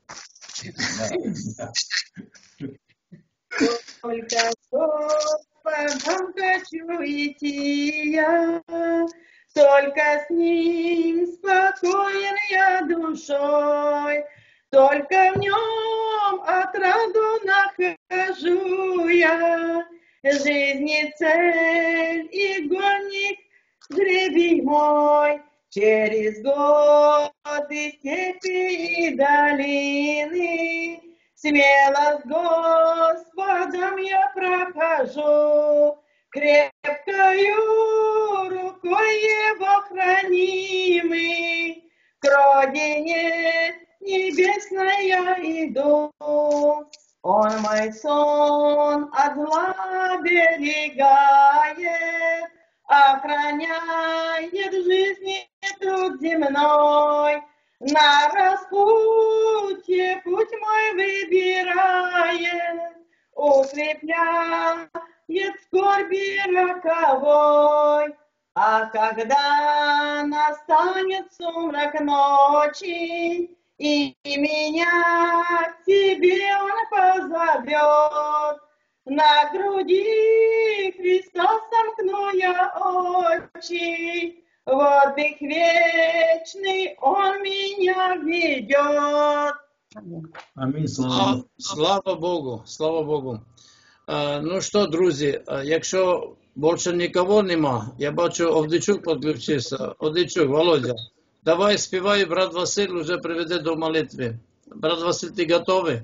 Только Господом хочу идти я, только с Ним спокоен я душой, только в Нем отраду нахожу я, жизни цель и горник жребий мой. Через годы, степи и долины смело с Господом я прохожу, крепкою рукой Его хранимый, к родине небесной я иду. Он мой сон от зла берегает, охраняет жизни труд земной, на распутье путь мой выбирает, укрепляет скорби роковой. А когда настанет сумрак ночи, и меня к тебе он позовет, на груди Христа сомкну я очи, в отдых вечный он меня ведет. Амінь. Слава Богу, слава Богу. Ну що, друзі, якщо більше нікого нема, я бачу, Овдичук підключився. Овдичук, Володя, давай співай, брат Василь вже приведе до молитви. Брат Василь, ти готовий?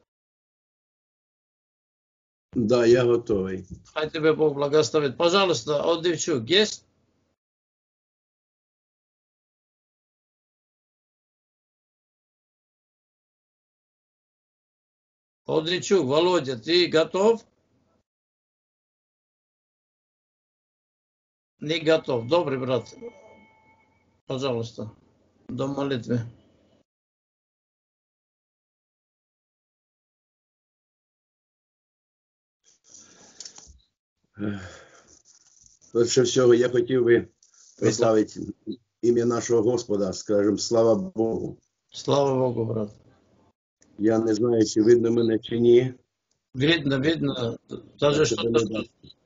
Да, я готовий. Хай тебе Бог благословит. Пожалуйста, Овдичук, есть? Овдичук, Володя, ты готов? Не готов. Добрый, брат. Пожалуйста, до молитвы. Перше всього, я хотів би прославити ім'я нашого Господа, скажемо, слава Богу. Слава Богу, брат. Я не знаю, чи видно мене, чи ні. Видно, видно. Даже что-то...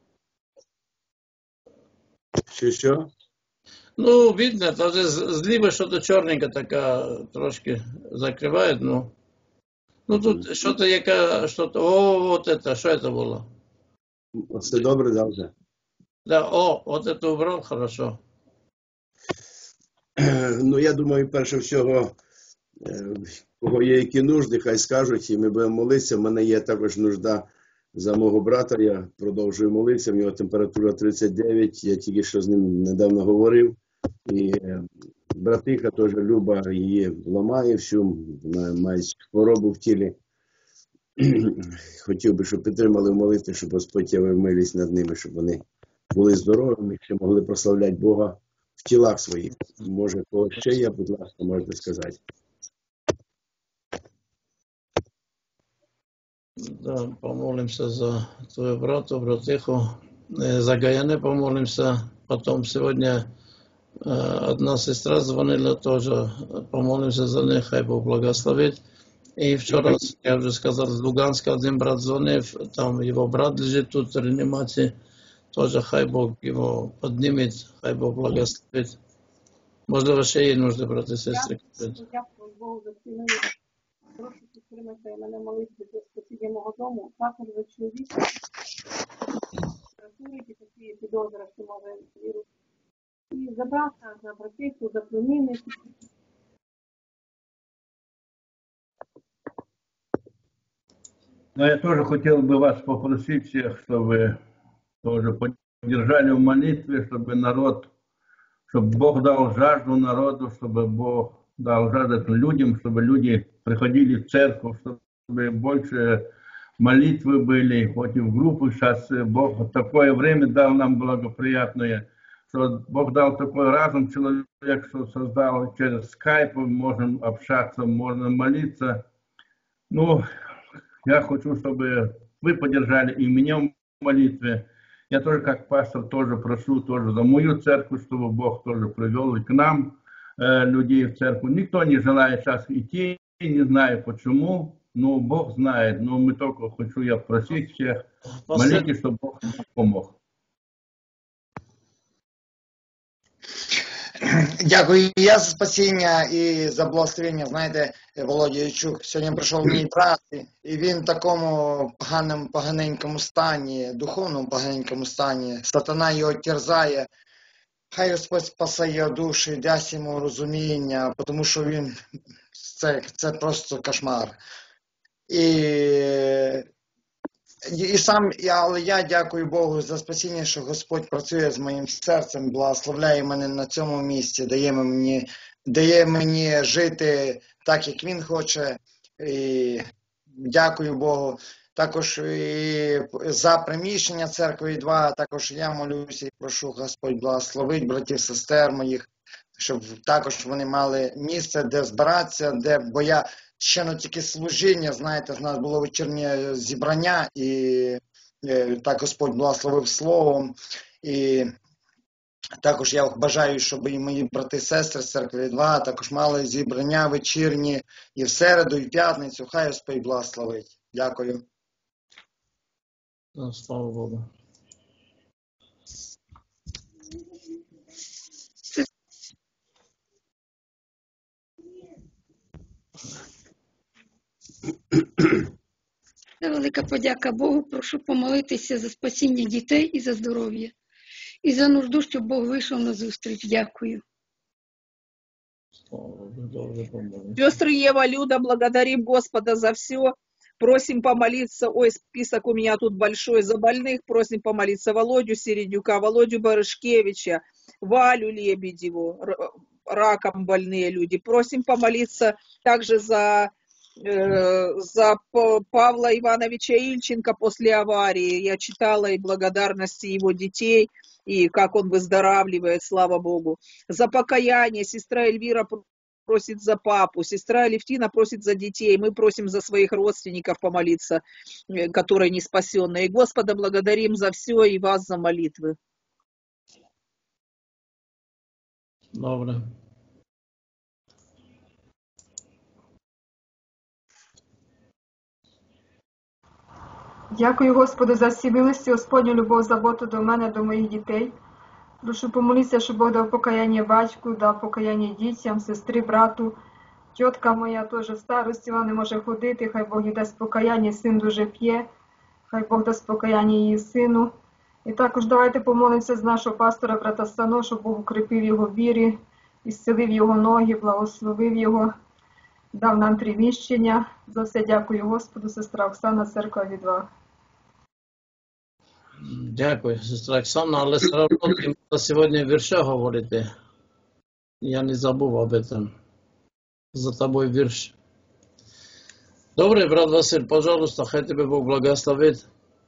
Що? Ну, видно, даже зліва що-то чорненьке така трошки закриває, ну. Ну, тут що-то яка, що-то, вот это, що це було? Все добре, да, вже? Да, вот это убрал, хорошо. Ну, я думаю, перше всього, кого є які нужди, хай скажуть, і ми будемо молитися. В мене є також нужда за мого брата, я продовжую молитися, в нього температура 39, я тільки що з ним недавно говорив. І братиха теж Люба її ламає всю, вона має хворобу в тілі. Хотів би, щоб підтримали в молитві, щоб Господь явив милість над ними, щоб вони були здоровими, щоб могли прославляти Бога в тілах своїх. Може, кого ще є, будь ласка, можете сказати. Да, помолимся за твою брату, братиху. За Гаяне помолимся. Потом сегодня одна сестра звонила тоже. Помолимся за них, хай Бог благословит. И вчера, я уже сказал, с Луганска один брат звонил, там его брат лежит тут в реанимации. Тоже хай Бог его поднимет, хай Бог благословит. Можливо, ще є нужди, брати і сестри. Дякую Богу за цілення. Прошу підтримати мене молитви за спасіння мого дому. Також за чоловіка, які такі підозри, що може вірус. І за брата, за братиху, за племінників. Но я тоже хотел бы вас попросить всех, чтобы вы тоже поддержали в молитве, чтобы народ, чтобы Бог дал жажду народу, чтобы Бог дал жажду людям, чтобы люди приходили в церковь, чтобы больше молитвы были, хоть и в группу. Сейчас Бог такое время дал нам благоприятное, что Бог дал такой разум, человек, что создал через скайп, можем общаться, можно молиться. Ну, я хочу, чтобы вы поддержали и меня в молитве. Я тоже как пастор тоже прошу тоже за мою церковь, чтобы Бог тоже привел и к нам людей в церковь. Никто не желает сейчас идти, не знаю почему, но Бог знает. Но мы только хочу я просить всех, молитесь, чтобы Бог помог. Дякую і я за спасіння і за благословення. Знаєте, Володя Ячук, сьогодні прийшов мій брат, і він в такому поганенькому стані, духовному поганенькому стані. Сатана його терзає. Хай Господь спасає його душу, дасть йому розуміння, тому що він, це просто кошмар. Але я дякую Богу за спасіння, що Господь працює з моїм серцем, благословляє мене на цьому місці, дає мені жити так, як Він хоче. І дякую Богу. Також і за приміщення церкви 2, також я молюся і прошу Господь благословить братів, сестер моїх, щоб також вони мали місце, де збиратися, бо я ще тільки служіння, знаєте, в нас було вечірнє зібрання, і так Господь благословив словом. І також я бажаю, щоб і мої брати і сестри з церкви Відвага також мали зібрання вечірні і в середу, і в п'ятницю. Хай Господь благословить. Дякую. Слава Богу. Це велика подяка Богу. Прошу помолитися за спасіння дітей і за здоров'я. І за нужду, щоб Бог вийшов на зустріч. Дякую. Сестры Ева, Люда, благодарим Господа за все. Просим помолиться. Ой, список у меня тут большой за больных. Просим помолиться Володю Середюка, Володю Барышкевича, Валю Лебедеву, раком больные люди. Просим помолиться также за Павла Ивановича Ильченко после аварии. Я читала и благодарности его детей, и как он выздоравливает, слава Богу. За покаяние. Сестра Эльвира просит за папу, сестра Алевтина просит за детей. Мы просим за своих родственников помолиться, которые не спасенные. И Господа благодарим за все и вас за молитвы. Добре. Дякую Господу за всі милості, Господню любов, заботу до мене, до моїх дітей. Прошу помолитися, щоб Бог дав покаяння батьку, дав покаяння дітям, сестрі, брату. Тітка моя теж в старості, вона не може ходити, хай Бог їй дасть покаяння, син дуже п'є, хай Бог дасть покаяння її сину. І також давайте помолимося з нашого пастора, брата Сано, щоб Бог укріпив його в вірі, ісцелив його ноги, благословив його, дав нам приміщення. За все дякую Господу, сестра Оксана, церква Відвага. Дякую, сестра Оксана, але все равно ти сьогодні вірша говорити. Я не забув об этом. За тобой вірш. Добре, брат Василь, пожалуйста, хай тебе Бог благословить.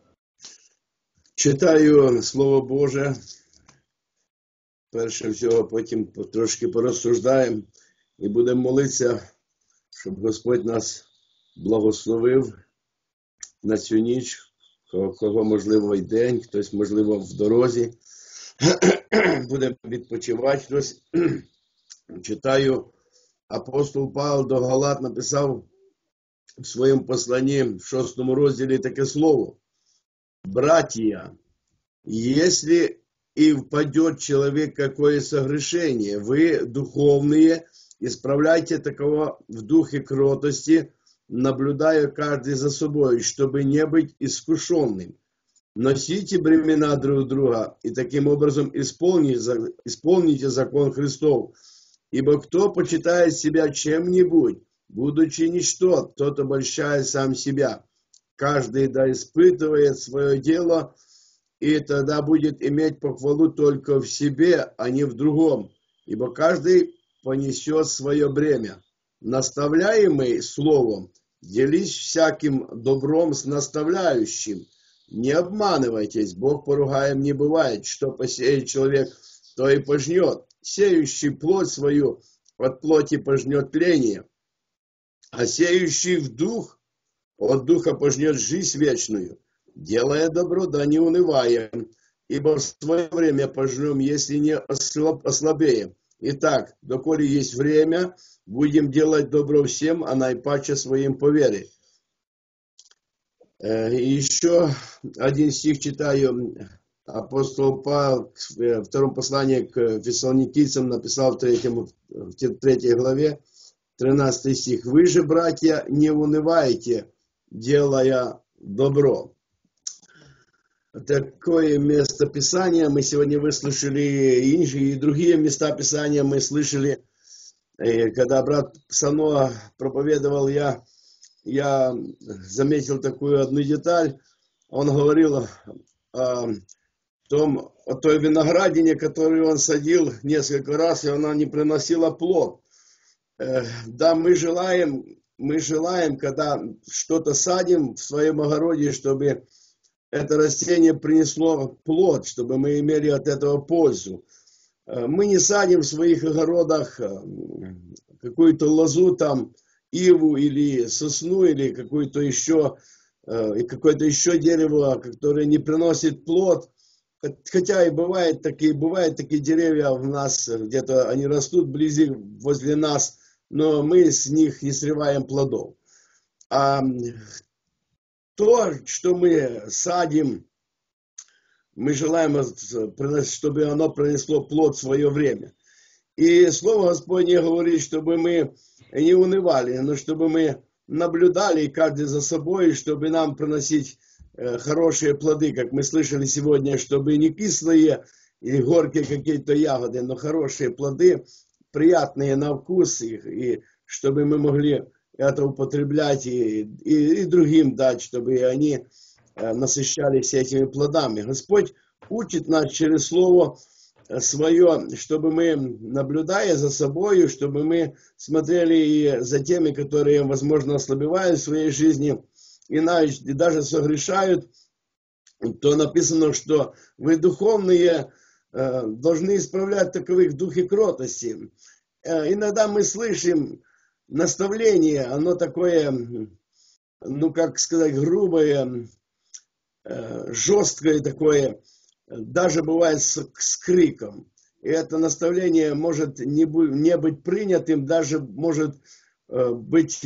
Читаю Слово Боже. Перше всього, потім трошки порозсуждаємо і будемо молитися, щоб Господь нас благословив на цю ніч. Кого, можливо, і день, хтось, можливо, в дорозі. Буде відпочивати хтось. Читаю, апостол Павло до Галат написав в своєму посланні в 6 розділі таке слово. «Братья, если и впадет человек какое согрешение, вы, духовные, исправляйте такого в духе кротости, наблюдая каждый за собой, чтобы не быть искушенным. Носите бремена друг друга и таким образом исполните закон Христов. Ибо кто почитает себя чем-нибудь, будучи ничто, тот обольщает сам себя. Каждый да испытывает свое дело, и тогда будет иметь похвалу только в себе, а не в другом. Ибо каждый понесет свое бремя. Наставляемый словом, делись всяким добром с наставляющим. Не обманывайтесь, Бог поругаем не бывает. Что посеет человек, то и пожнет. Сеющий плоть свою от плоти пожнет тление, а сеющий в дух от духа пожнет жизнь вечную. Делая добро, да не унываем, ибо в свое время пожнем, если не ослабеем. Итак, доколе есть время, будем делать добро всем, а наипаче своим по вере. Еще один стих читаю. Апостол Павел в втором послании к фессалоникийцам написал в 3 главе, 13 стих. «Вы же, братья, не унывайте, делая добро». Такое место Писания мы сегодня выслушали, и другие места Писания мы слышали. И когда брат Сано проповедовал, я заметил такую одну деталь. Он говорил о той виноградине, которую он садил несколько раз, и она не приносила плод. Да, мы желаем, когда что-то садим в своем огороде, чтобы это растение принесло плод, чтобы мы имели от этого пользу. Мы не садим в своих огородах какую-то лозу, там, иву или сосну, или какое-то еще дерево, которое не приносит плод. Хотя и бывают такие деревья у нас, где-то они растут вблизи, возле нас, но мы с них не срываем плодов. А то, что мы садим, мы желаем, чтобы оно принесло плод в свое время. И Слово Господне говорит, чтобы мы не унывали, но чтобы мы наблюдали каждый за собой, чтобы нам приносить хорошие плоды, как мы слышали сегодня, чтобы не кислые и горькие какие-то ягоды, но хорошие плоды, приятные на вкус их, и чтобы мы могли это употреблять и другим дать, чтобы они насыщались этими плодами. Господь учит нас через Слово Свое, чтобы мы, наблюдая за собой, чтобы мы смотрели и за теми, которые, возможно, ослабевают в своей жизни, и даже согрешают, то написано, что вы духовные должны исправлять таковых в духе кротости. Иногда мы слышим наставление, оно такое, как сказать, грубое, жесткое такое, даже бывает с криком. И это наставление может не быть принятым, даже может быть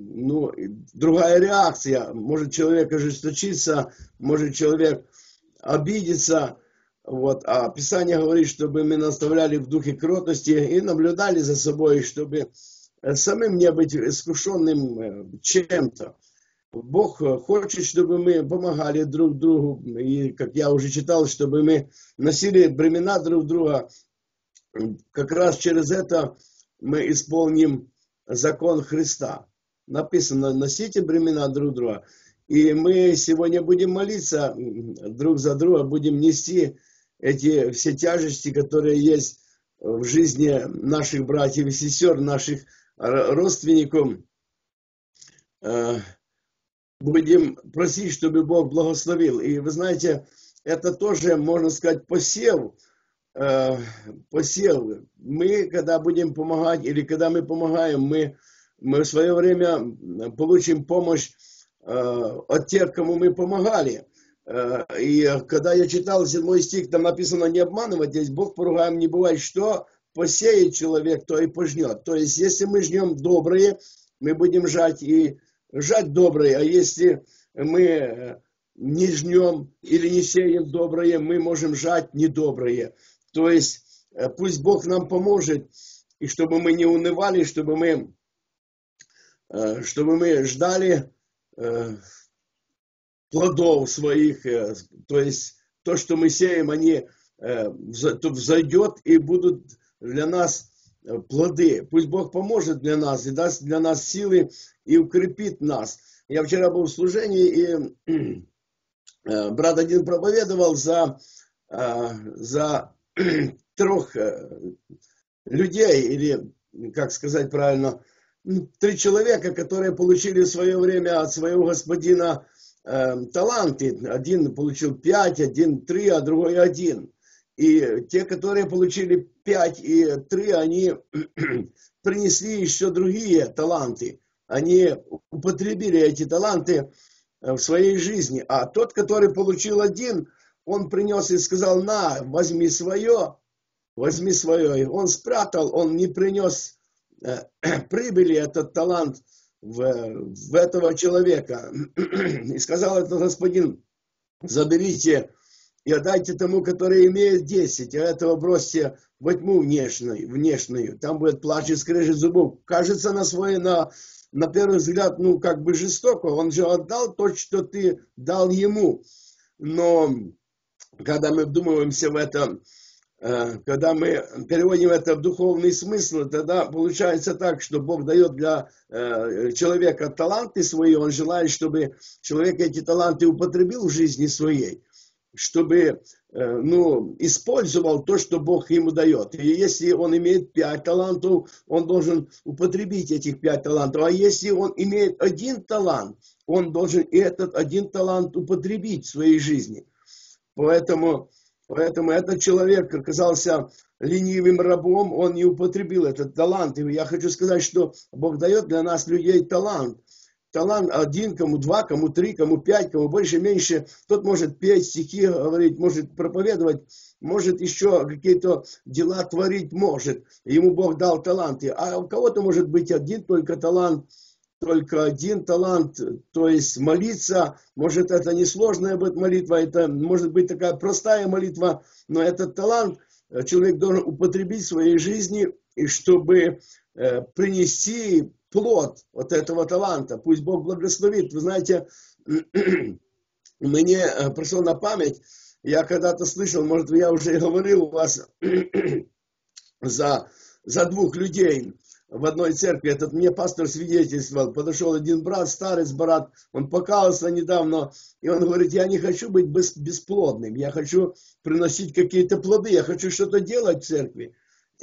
другая реакция. Может человек ожесточиться, может человек обидеться. А Писание говорит, чтобы мы наставляли в духе кротости и наблюдали за собой, чтобы самим не быть искушенным чем-то. Бог хочет, чтобы мы помогали друг другу, и, как я уже читал, чтобы мы носили бремена друг друга. Как раз через это мы исполним закон Христа. Написано, носите бремена друг друга. И мы сегодня будем молиться друг за друга, будем нести эти все тяжести, которые есть в жизни наших братьев и сестер, наших родственников. Будем просить, чтобы Бог благословил. И вы знаете, это тоже, можно сказать, посев. Мы, когда будем помогать, или когда мы помогаем, мы в свое время получим помощь от тех, кому мы помогали. И когда я читал 7 стих, там написано: не обманывать, здесь Бог поругаем не бывает, что посеет человек, то и пожнет. То есть, если мы жнем доброе, мы будем жать доброе, а если мы не жнем или не сеем доброе, мы можем жать недоброе. То есть пусть Бог нам поможет, и чтобы мы не унывали, чтобы мы ждали плодов своих. То есть то, что мы сеем, они взойдет и будут для нас плоды. Пусть Бог поможет для нас и даст для нас силы и укрепит нас. Я вчера был в служении, и брат один проповедовал за 3 людей, или, как сказать правильно, 3 человека, которые получили в свое время от своего господина таланты. Один получил 5, один 3, а другой 1. И те, которые получили 5 и 3, они принесли еще другие таланты. Они употребили эти таланты в своей жизни. А тот, который получил 1, он принес и сказал: на, возьми свое. И он спрятал, он не принес прибыли, этот талант в этого человека. И сказал этот господин: заберите и отдайте тому, который имеет 10, а этого бросьте во тьму внешнюю. Там будет плач и скрежет зубов. Кажется на первый взгляд, как бы жестоко. Он же отдал то, что ты дал ему. Но когда мы вдумываемся в это, когда мы переводим это в духовный смысл, тогда получается так, что Бог дает для человека таланты свои. Он желает, чтобы человек эти таланты употребил в жизни своей, чтобы использовал то, что Бог ему дает. И если он имеет 5 талантов, он должен употребить этих 5 талантов. А если он имеет 1 талант, он должен и этот 1 талант употребить в своей жизни. Поэтому Поэтому этот человек оказался ленивым рабом, он не употребил этот талант. И я хочу сказать, что Бог дает для нас, людей, талант. Талант один, кому два, кому три, кому пять, кому больше, меньше. Тот может петь стихи, говорить, может проповедовать, может еще какие-то дела творить, может. Ему Бог дал таланты. А у кого-то может быть один только талант, только один талант, то есть молиться. Может, это не сложная будет молитва, это может быть такая простая молитва, но этот талант человек должен употребить в своей жизни, и чтобы принести плод от этого таланта. Пусть Бог благословит. Вы знаете, мне пришло на память, я когда-то слышал, может, я уже говорил у вас за двух людей в одной церкви. Этот мне пастор свидетельствовал. Подошел один брат, старец брат, он покаялся недавно, и он говорит: я не хочу быть бесплодным, я хочу приносить какие-то плоды, я хочу что-то делать в церкви.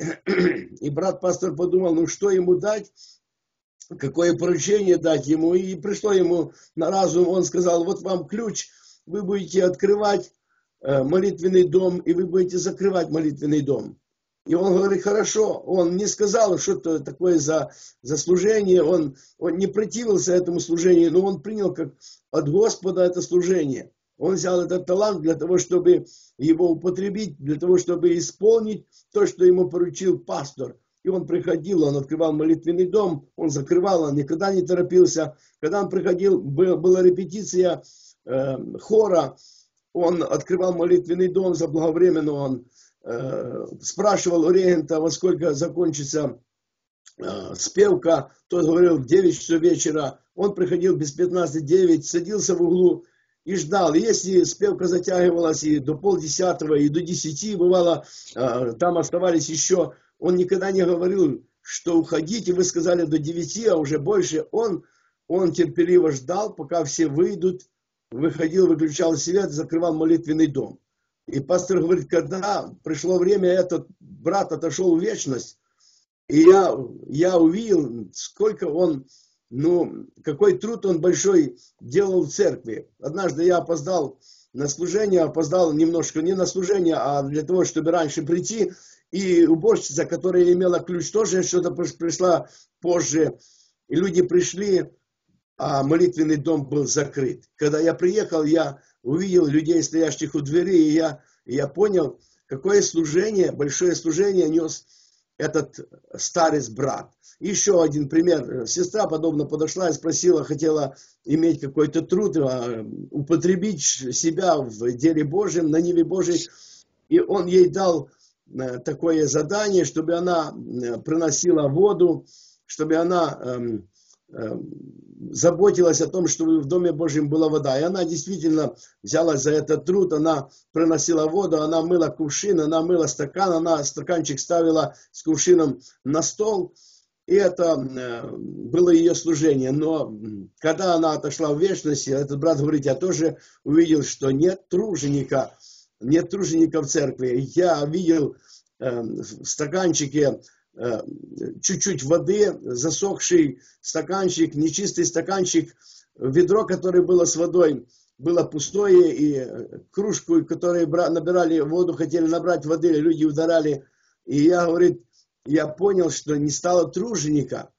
И брат-пастор подумал, ну что ему дать, какое поручение дать ему, и пришло ему на разум. Он сказал: вот вам ключ, вы будете открывать молитвенный дом, и вы будете закрывать молитвенный дом. И он говорит: хорошо. Он не сказал, что это такое за служение, он не противился этому служению, но он принял как от Господа это служение. Он взял этот талант для того, чтобы его употребить, для того, чтобы исполнить то, что ему поручил пастор. И он приходил, он открывал молитвенный дом, он закрывал, он никогда не торопился. Когда он приходил, была репетиция хора, он открывал молитвенный дом заблаговременно, он спрашивал у регента, во сколько закончится спевка. Тот говорил: в 9 часов вечера. Он приходил без 15:09, садился в углу и ждал. Если спевка затягивалась и до 9:30, и до 10, бывало, там оставались еще, он никогда не говорил, что уходите, вы сказали до 9, а уже больше. Он терпеливо ждал, пока все выйдут, выходил, выключал свет, закрывал молитвенный дом. И пастор говорит: когда пришло время, этот брат отошел в вечность, и я увидел, сколько он, какой труд он большой делал в церкви. Однажды я опоздал на служение, опоздал немножко не на служение, а для того, чтобы раньше прийти. И уборщица, которая имела ключ, тоже что-то пришла позже. И люди пришли, а молитвенный дом был закрыт. Когда я приехал, я увидел людей, стоящих у двери, и я понял, какое служение, большое служение нес этот старец-брат. Еще один пример. Сестра подобно подошла и спросила, хотела иметь какой-то труд, употребить себя в деле Божьем, на ниве Божьей. И он ей дал такое задание, чтобы она приносила воду, чтобы она заботилась о том, чтобы в Доме Божьем была вода. И она действительно взялась за этот труд, она приносила воду, она мыла кувшин, она мыла стакан, она стаканчик ставила с кувшином на стол. И это было ее служение. Но когда она отошла в вечность, этот брат говорит: я тоже увидел, что нет труженика в церкви. Я видел в стаканчике чуть-чуть воды, засохший стаканчик, нечистый стаканчик, ведро, которое было с водой, было пустое, и кружку, которые набирали воду, хотели набрать воды, люди ударали. И я, говорит, я понял, что не стало труженика.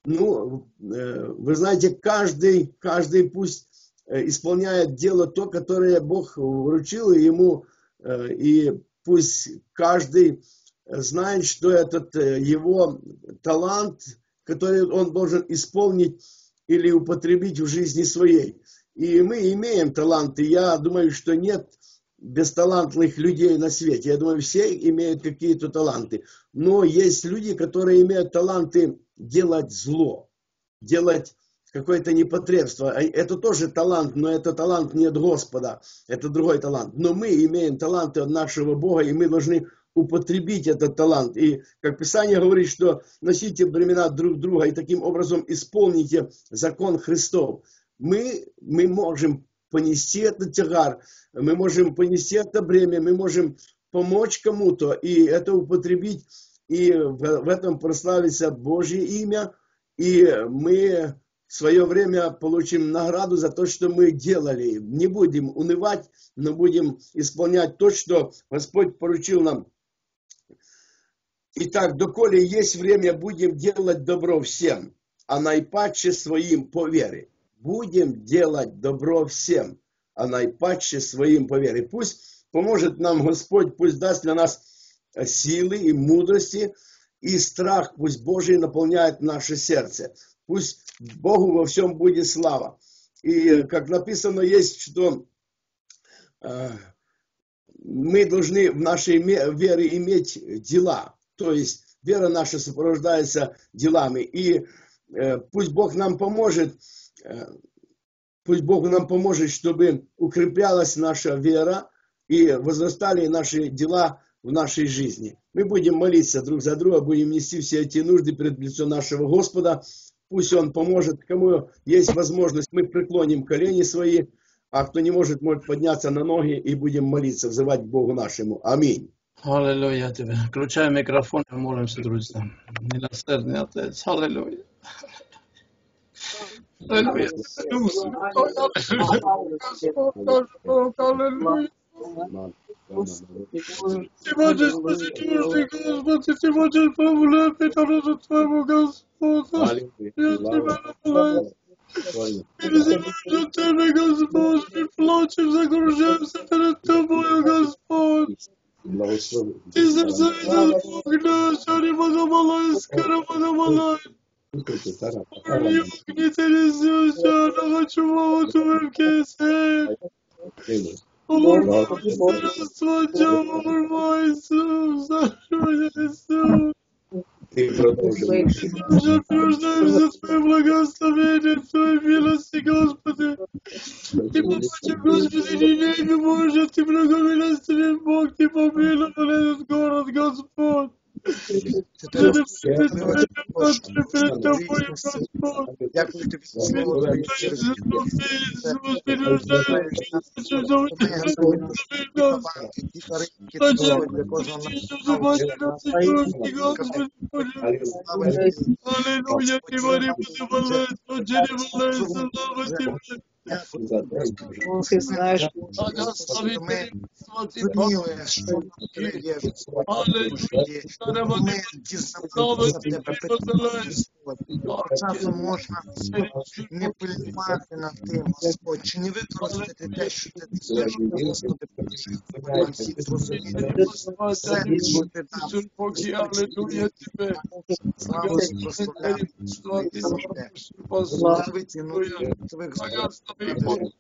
Вы знаете, каждый пусть исполняет дело то, которое Бог вручил ему, и пусть каждый знает, что этот его талант, который он должен исполнить или употребить в жизни своей. И мы имеем таланты. Я думаю, что нет бесталантных людей на свете. Я думаю, все имеют какие-то таланты. Но есть люди, которые имеют таланты делать зло, делать какое-то непотребство. Это тоже талант, но это талант не от Господа. Это другой талант. Но мы имеем таланты от нашего Бога, и мы должны употребить этот талант. И как Писание говорит, что носите бремена друг друга и таким образом исполните закон Христов. Мы можем понести этот тягар, мы можем понести это бремя, мы можем помочь кому-то и это употребить, и в этом прославится Божье имя. И мы в свое время получим награду за то, что мы делали. Не будем унывать, но будем исполнять то, что Господь поручил нам. Итак, доколе есть время, будем делать добро всем, а найпаче своим по вере. Будем делать добро всем, а найпаче своим по вере. Пусть поможет нам Господь, пусть даст для нас силы и мудрости, и страх пусть Божий наполняет наше сердце. Пусть Богу во всем будет слава. И как написано есть, что мы должны в нашей вере иметь дела. То есть вера наша сопровождается делами. И пусть Бог нам поможет, чтобы укреплялась наша вера и возрастали наши дела в нашей жизни. Мы будем молиться друг за друга, будем нести все эти нужды перед лицом нашего Господа. Пусть Он поможет, кому есть возможность, мы преклоним колени свои, а кто не может, может подняться на ноги и будем молиться, взывать к Богу нашему. Аминь. Аллилуйя тебе. Включай микрофон и молимся, друзья. Милосердный Отец. Аллилуйя. Аллилуйя. Ты можешь спасти нужды, Господи, ты можешь помолить народу Твоему, Господи. Я Тебя наблюдаю. Перезимаем Тебе, Господь, мы плачем, загружаемся перед Тобою, Господь. Ты зерцалый Бог наш, Ари Магомалай, Скара Магомалай. Не терезюся, но хочу мову Твоим кисей. Уморвай, Господь, уморвай, Иисус, Аллилуйя, Иисус. Ты продолжишь. Мы нуждаемся в Твоем благословении, в Твоей милости, Господи. Ты помочь, Господи, не имей Божье, Ты многомилостивый Бог, Ты помиловал этот город, Господь. Дякую Ты знаешь, ми дізнаємося тебе, часом можна не пильнувати над тим, Господь, чи не використати те, що ти даєш, Господи, нам всіх зрозуміти. Все, що ти дав, славу прославляємо, благослови ці нужди твоїх Господи.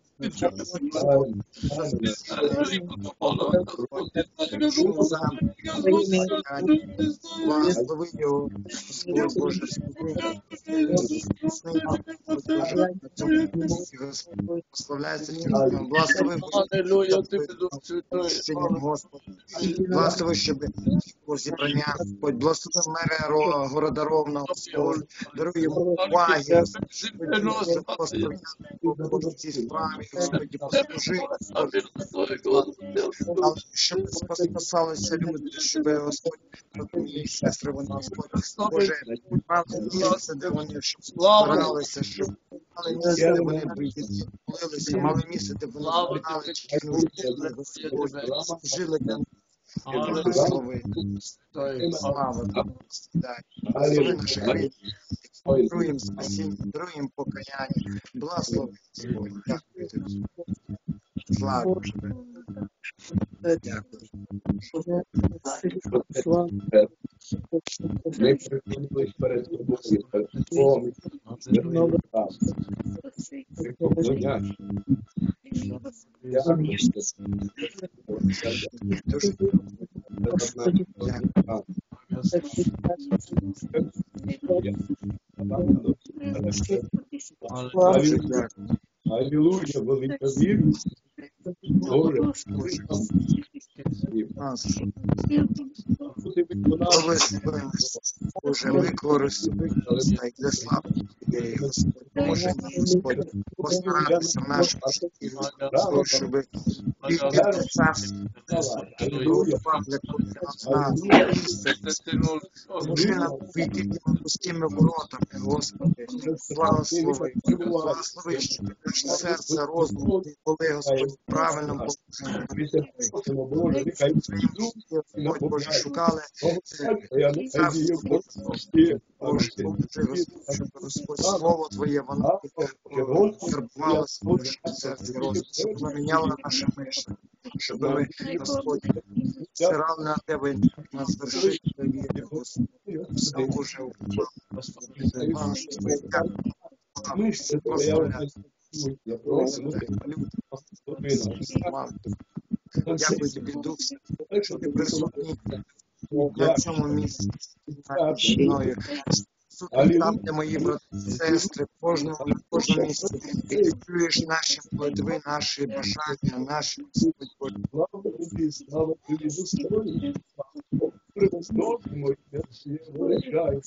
Благослови його, Господь Боже, прославляється Христом. Благослови Господь. Благослови, щоб зібрання, Господь. Благослови мера города Ровно, Господь. Даруй йому уваги, Господь, в цій справі, Господи, послужи, але щоб спасалися люди, щоб, Господь, і сестри, вони, Господь, Боже, мали місце, де вони, щоб збиралися, щоб мали місце, де вони молилися, мали місце, де вони збирали, чи нужди, Господь, жили для них. Благослови, слава Тобі, дай. Благослови наших рідних, даруємо спасіння, даруємо покаяння. Благослови, Господь, дякую Тобі. Слава Тебе. Дякую. Ми приклонились перед Тобою, перед Богом. Ми поклоняємо. Аллилуйя, велика вірність. Боже, Боже, використай для слави Твоєї, Господь. Поможи нам, Господь, постаратися в нашому житті, Господь, щоб підняти царство, Бога для кожного з нас, місце. Поможи нам вийти тими пустими воротами, Господи, благослови. Благослови, щоб наше серце, розум, коли, Господь, правильно положено. Боже, нехай Господь Боже, шукали царство, Боже, поможи, Господь, щоб Господь, Слово Твоє, воно фарбувалося в нашому серці, розум, щоб воно міняло наше мишлення, щоб ми, Господь, стирали на Тебе, нас вершити довіри, Господь. Все Боже, уклав, що Твоє мишці Твоя, я просимо Дякую тобі, Дух, що ти присутній на цьому місці, зі мною. Там, де мої брати і сестри, в кожному місці, ти чуєш наші молитви, наші бажання, наші Господь. Слава тобі, достойні. Превозносимо і величаємо.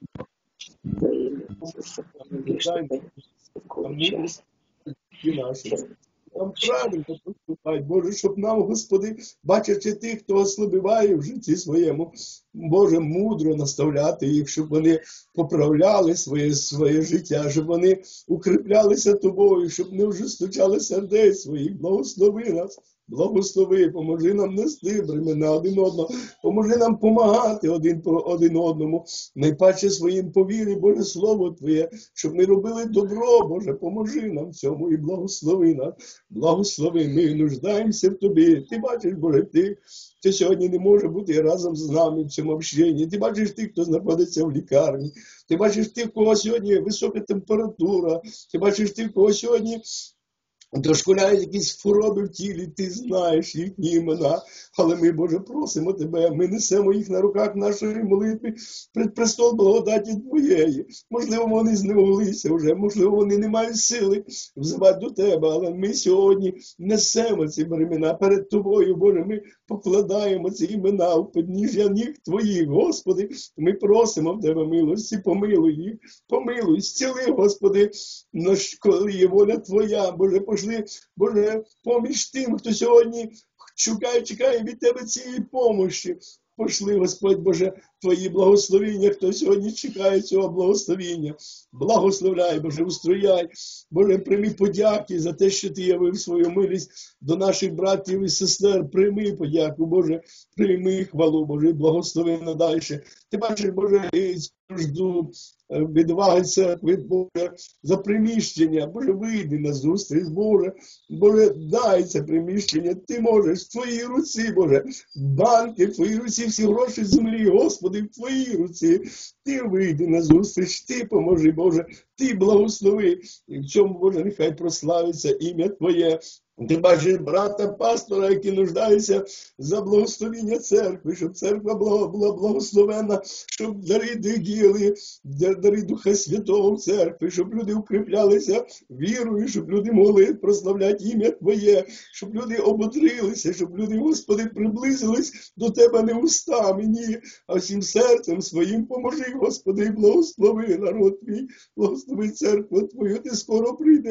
Нам правильно поступай, Боже, щоб нам, Господи, бачачи тих, хто ослабіває в житті своєму, Боже, мудро наставляти їх, щоб вони поправляли своє життя, щоб вони укріплялися Тобою, щоб не ожесточали сердець своїх. Благослови нас, благослови, поможи нам нести бремена один одного, поможи нам помагати один одному, найпаче своїм повірі, Боже, Слово Твоє, щоб ми робили добро, Боже, поможи нам в цьому і благослови нас. Благослови, ми нуждаємося в Тобі. Ти бачиш, Боже, тих, хто сьогодні не може бути разом з нами в цьому общенні. Ти бачиш тих, хто знаходиться в лікарні. Ти бачиш тих, у кого сьогодні висока температура. Ти бачиш тих, у кого сьогодні дошкуляють якісь хвороби в тілі, ти знаєш їхні імена, але ми, Боже, просимо Тебе, ми несемо їх на руках нашої молитви пред престол благодаті Твоєї. Можливо, вони зневолилися вже, можливо, вони не мають сили взивати до Тебе, але ми сьогодні несемо ці бремена перед Тобою, Боже, ми покладаємо ці імена в підніжжя ніг Твоїх, Господи, ми просимо в Тебе милості, помилуй їх, помилуй, зціли, Господи, коли є воля Твоя, Боже, Боже, поміж тим, хто сьогодні чекає від Тебе цієї помощі. Пошли, Господь Боже, Твої благословіння, хто сьогодні чекає цього благословіння. Благословляй, Боже, устрояй. Боже, прийми подяки за те, що Ти явив свою милість до наших братів і сестер. Прийми подяку, Боже, прийми хвалу, Боже, благослови надальше. Ти бачиш, Боже, і жду відваги церкви, Боже, за приміщення. Боже, вийди на зустріч, Боже, дай це приміщення. Ти можеш в Твоїй руці, Боже, банки, в Твоїй руці всі гроші землі, Господи, в Твоїй руці. Ти вийди на зустріч, Ти поможи, Боже, Ти благослови. І в цьому, Боже, нехай прославиться ім'я Твоє. Ти бачиш брата, пастора, який нуждається за благословіння церкви, щоб церква була благословена, щоб дари діяли, дари Духа Святого в церкві, щоб люди укріплялися вірою, щоб люди могли прославляти ім'я Твоє, щоб люди ободрилися, щоб люди, Господи, приблизились до Тебе не устами, ні, а всім серцем своїм поможи, Господи, і благослови народ Твій, благослови церкву Твою, Ти скоро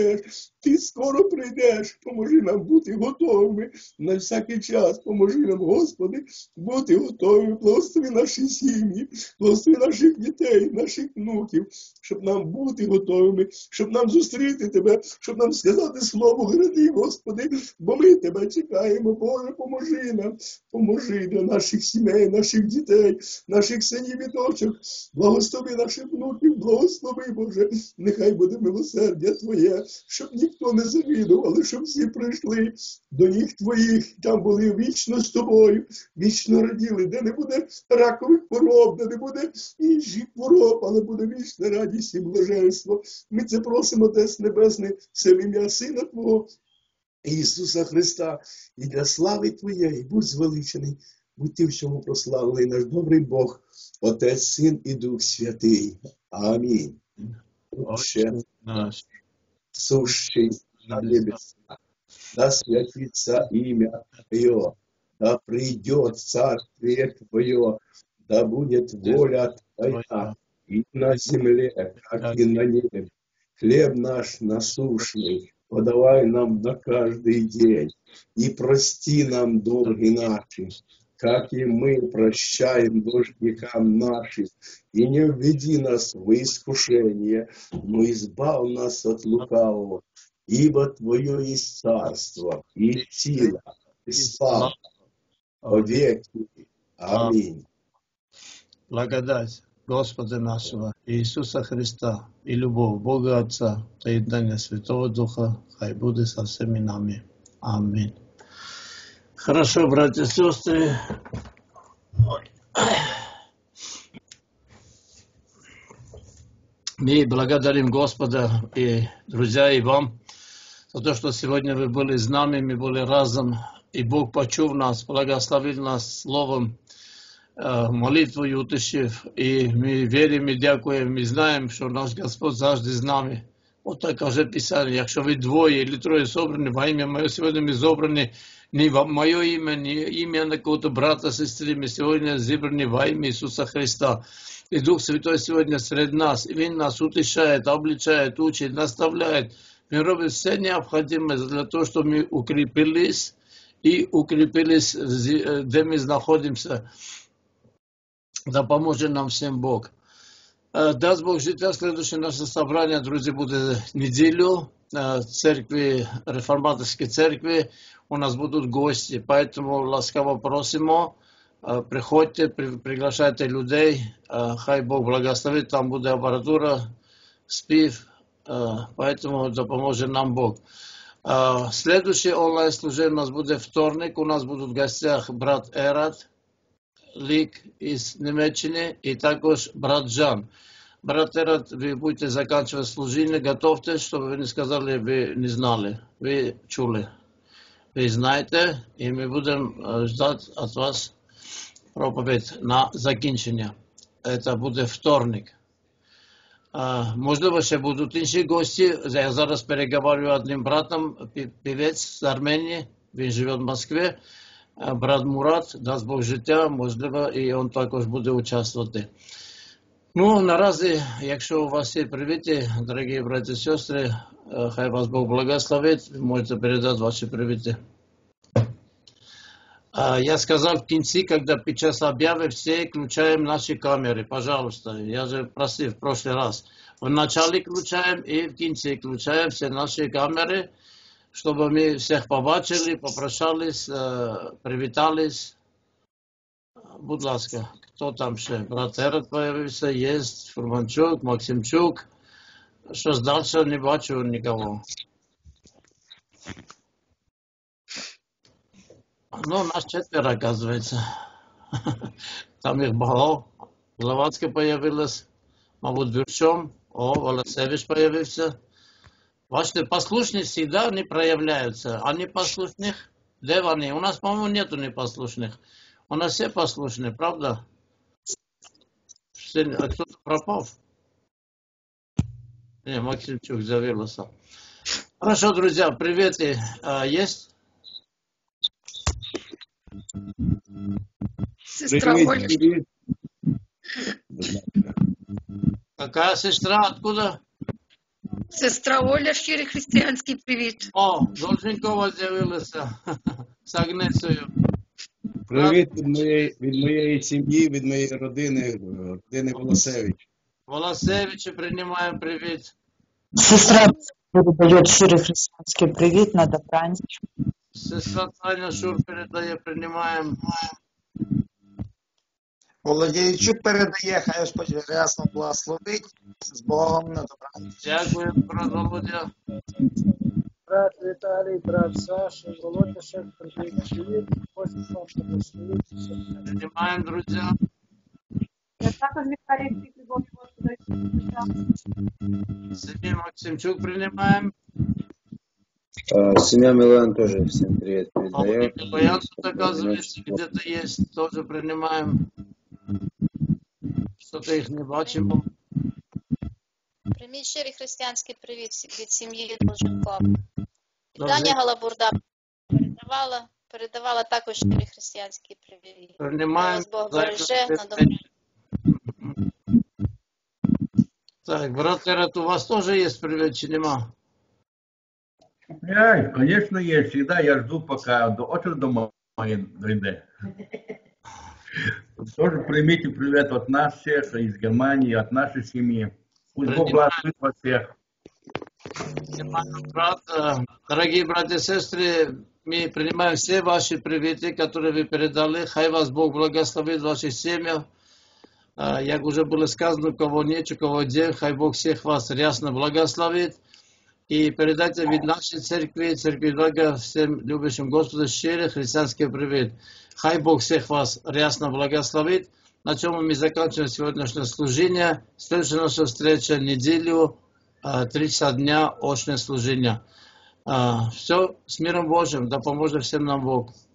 прийдеш, поможи нам бути готовими на всякий час. Поможи нам, Господи, бути готовими. Благослови наші сім'ї, благослови наших дітей, наших внуків, щоб нам бути готовими, щоб нам зустріти Тебе, щоб нам сказати слово гради, Господи, бо ми Тебе чекаємо. Боже, поможи нам, поможи для наших сімей, наших дітей, наших синів і дочок. Благослови наших внуків, благослови, Боже, нехай буде милосердя Твоє, щоб ніхто не завідував, але щоб всі прийшли до ніг Твоїх, там були вічно з Тобою, вічно раділи, де не буде ракових хвороб, де не буде інших хвороб, але буде вічна радість і блаженство. Ми це просимо, Отець Небесний, все в ім'я Сина Твого, Ісуса Христа, і для слави Твоєї будь звеличений, будь Ти всьому прославлений, наш добрий Бог, Отець, Син і Дух Святий. Амінь. Отче наш, сущий на небесах, да святится имя Твое, да придет Царствие Твое, да будет воля Твоя и на земле, как и на небе. Хлеб наш насущный подавай нам на каждый день, и прости нам долги наши, как и мы прощаем должникам нашим. И не введи нас в искушение, но избавь нас от лукавого. Ибо Твое есть царство, и сила, и слава, во веки. Аминь. Благодать Господа нашего Иисуса Христа и любовь Бога Отца, соединение Святого Духа, хай будет со всеми нами. Аминь. Хорошо, братья и сестры. Мы благодарим Господа и друзья, и вам за то, что сегодня вы были с нами, мы были разом, и Бог почув нас, благословил нас словом, молитву утешив, и мы верим и дякуем, мы знаем, что наш Господь завжди з нами. От так каже Писание, якщо ви двоє или троє собрані во ім'я моє, сьогодні ми зібрані не в моє ім'я, не ім'я на кого-то брата, сестри, ми сьогодні зібрані во ім'я Ісуса Христа. И Дух Святой сегодня среди нас, и Он нас утешает, обличает, учит, наставляет. Он робит все необходимое для того, чтобы мы укрепились, и укрепились, где мы находимся. Да поможет нам всем Бог. Даст Бог життя, следующее наше собрание, друзья, будет неделю в церкви, реформаторской церкви. У нас будут гости, поэтому ласково просимо, приходьте, приглашайте людей, хай Бог благословит, там будет аппаратура, спив, поэтому да поможет нам Бог. Следующее онлайн-служение у нас будет вторник, у нас будут в гостях брат Эрат, Лик из Немеччины, и також брат Жан. Брат Эрат, вы будете заканчивать служение, готовьте, чтобы вы не сказали, вы не знали, вы чули. Вы знаете, и мы будем ждать от вас проповедь на закінчення. Это буде вторник. Можливо, ще будуть інші гості. Я зараз переговорю одним братом, певець з Арменії, він живе в Москві. Брат Мурат, дасть Бог життя, можливо, і він також буде участвувати. Ну, наразі, якщо у вас є привіти, дорогі браті і сестри, хай вас Бог благословить, ви можете передати ваші привіти. Я сказал в конце, когда під час объявы все включаем наши камеры, пожалуйста. Я же просил в прошлый раз. В начале включаем и в конце включаем все наши камеры, чтобы мы всех побачили, попрощались, привитались. Будь ласка, кто там ще? Брат Ерат появился, есть, Фурманчук, Максимчук. Что дальше, не бачу никого. Ну, нас четверо, оказывается. Там их багато. Главацкая появилась. Мабуть, Бюрчом. О, Волосевич появился. Ваши послушные всегда не проявляются. А непослушных, где они? У нас, по-моему, нету непослушных. У нас все послушные, правда? А кто-то пропал? Не, Максимчук завелся. Хорошо, друзья, приветы есть? Сестра Оля. Какая сестра? Откуда? Сестра Оля, щирий християнський привіт. О, Долженкова з'явилася. З Агнецею. Привіт від моєї сім'ї, від моєї родини Волосевич. Волосевича приймаємо привіт. Сестра передает щирый христианский привет на добраніч. Сестра Таня Шур передає, приймаємо. Володійчук передає, хай Господь рясно благословить, з Богом на добраніч. Дякую, брат Володя. Брат Виталий, брат Саша, Володя Шек, привет, Господь вам благословит. Приймаємо, друзі. Я також Віталій всіх любові Господа Ісуса. Сергій Максимчук приймаємо. Семья Милан тоже всем привет передает. Баян тут оказывается где-то есть, тоже принимаем. Что-то их не бачимо. Прийміть щирий християнський привіт від сім'ї Долженкова. Таня Галабурда передавала також щирий християнський привіт. Принимаем. Вас Бог береже на добраніч. Так, брат Эрат, у вас тоже есть привет, чи нема? Конечно, есть. Всегда я жду, пока очередь до моей дойде. Тоже примите привет от нас всех, из Германии, от нашей семьи. Пусть Бог благословит вас всех. Брат, дорогие братья и сестры, мы принимаем все ваши приветы, которые вы передали. Хай вас Бог благословит в ваших семьях. Как уже было сказано, у кого нет, у кого день, хай Бог всех вас рясно благословит. И передайте від нашей церкви, церкви Бога, всем любящим Господа, щирый христианский привет. Хай Бог всех вас рясно благословит. На чем мы заканчиваем сегодняшнее служение. Следующая наша встреча неделю, 3 часа дня, очное служение. Все, с миром Божьим, да поможет всем нам Бог.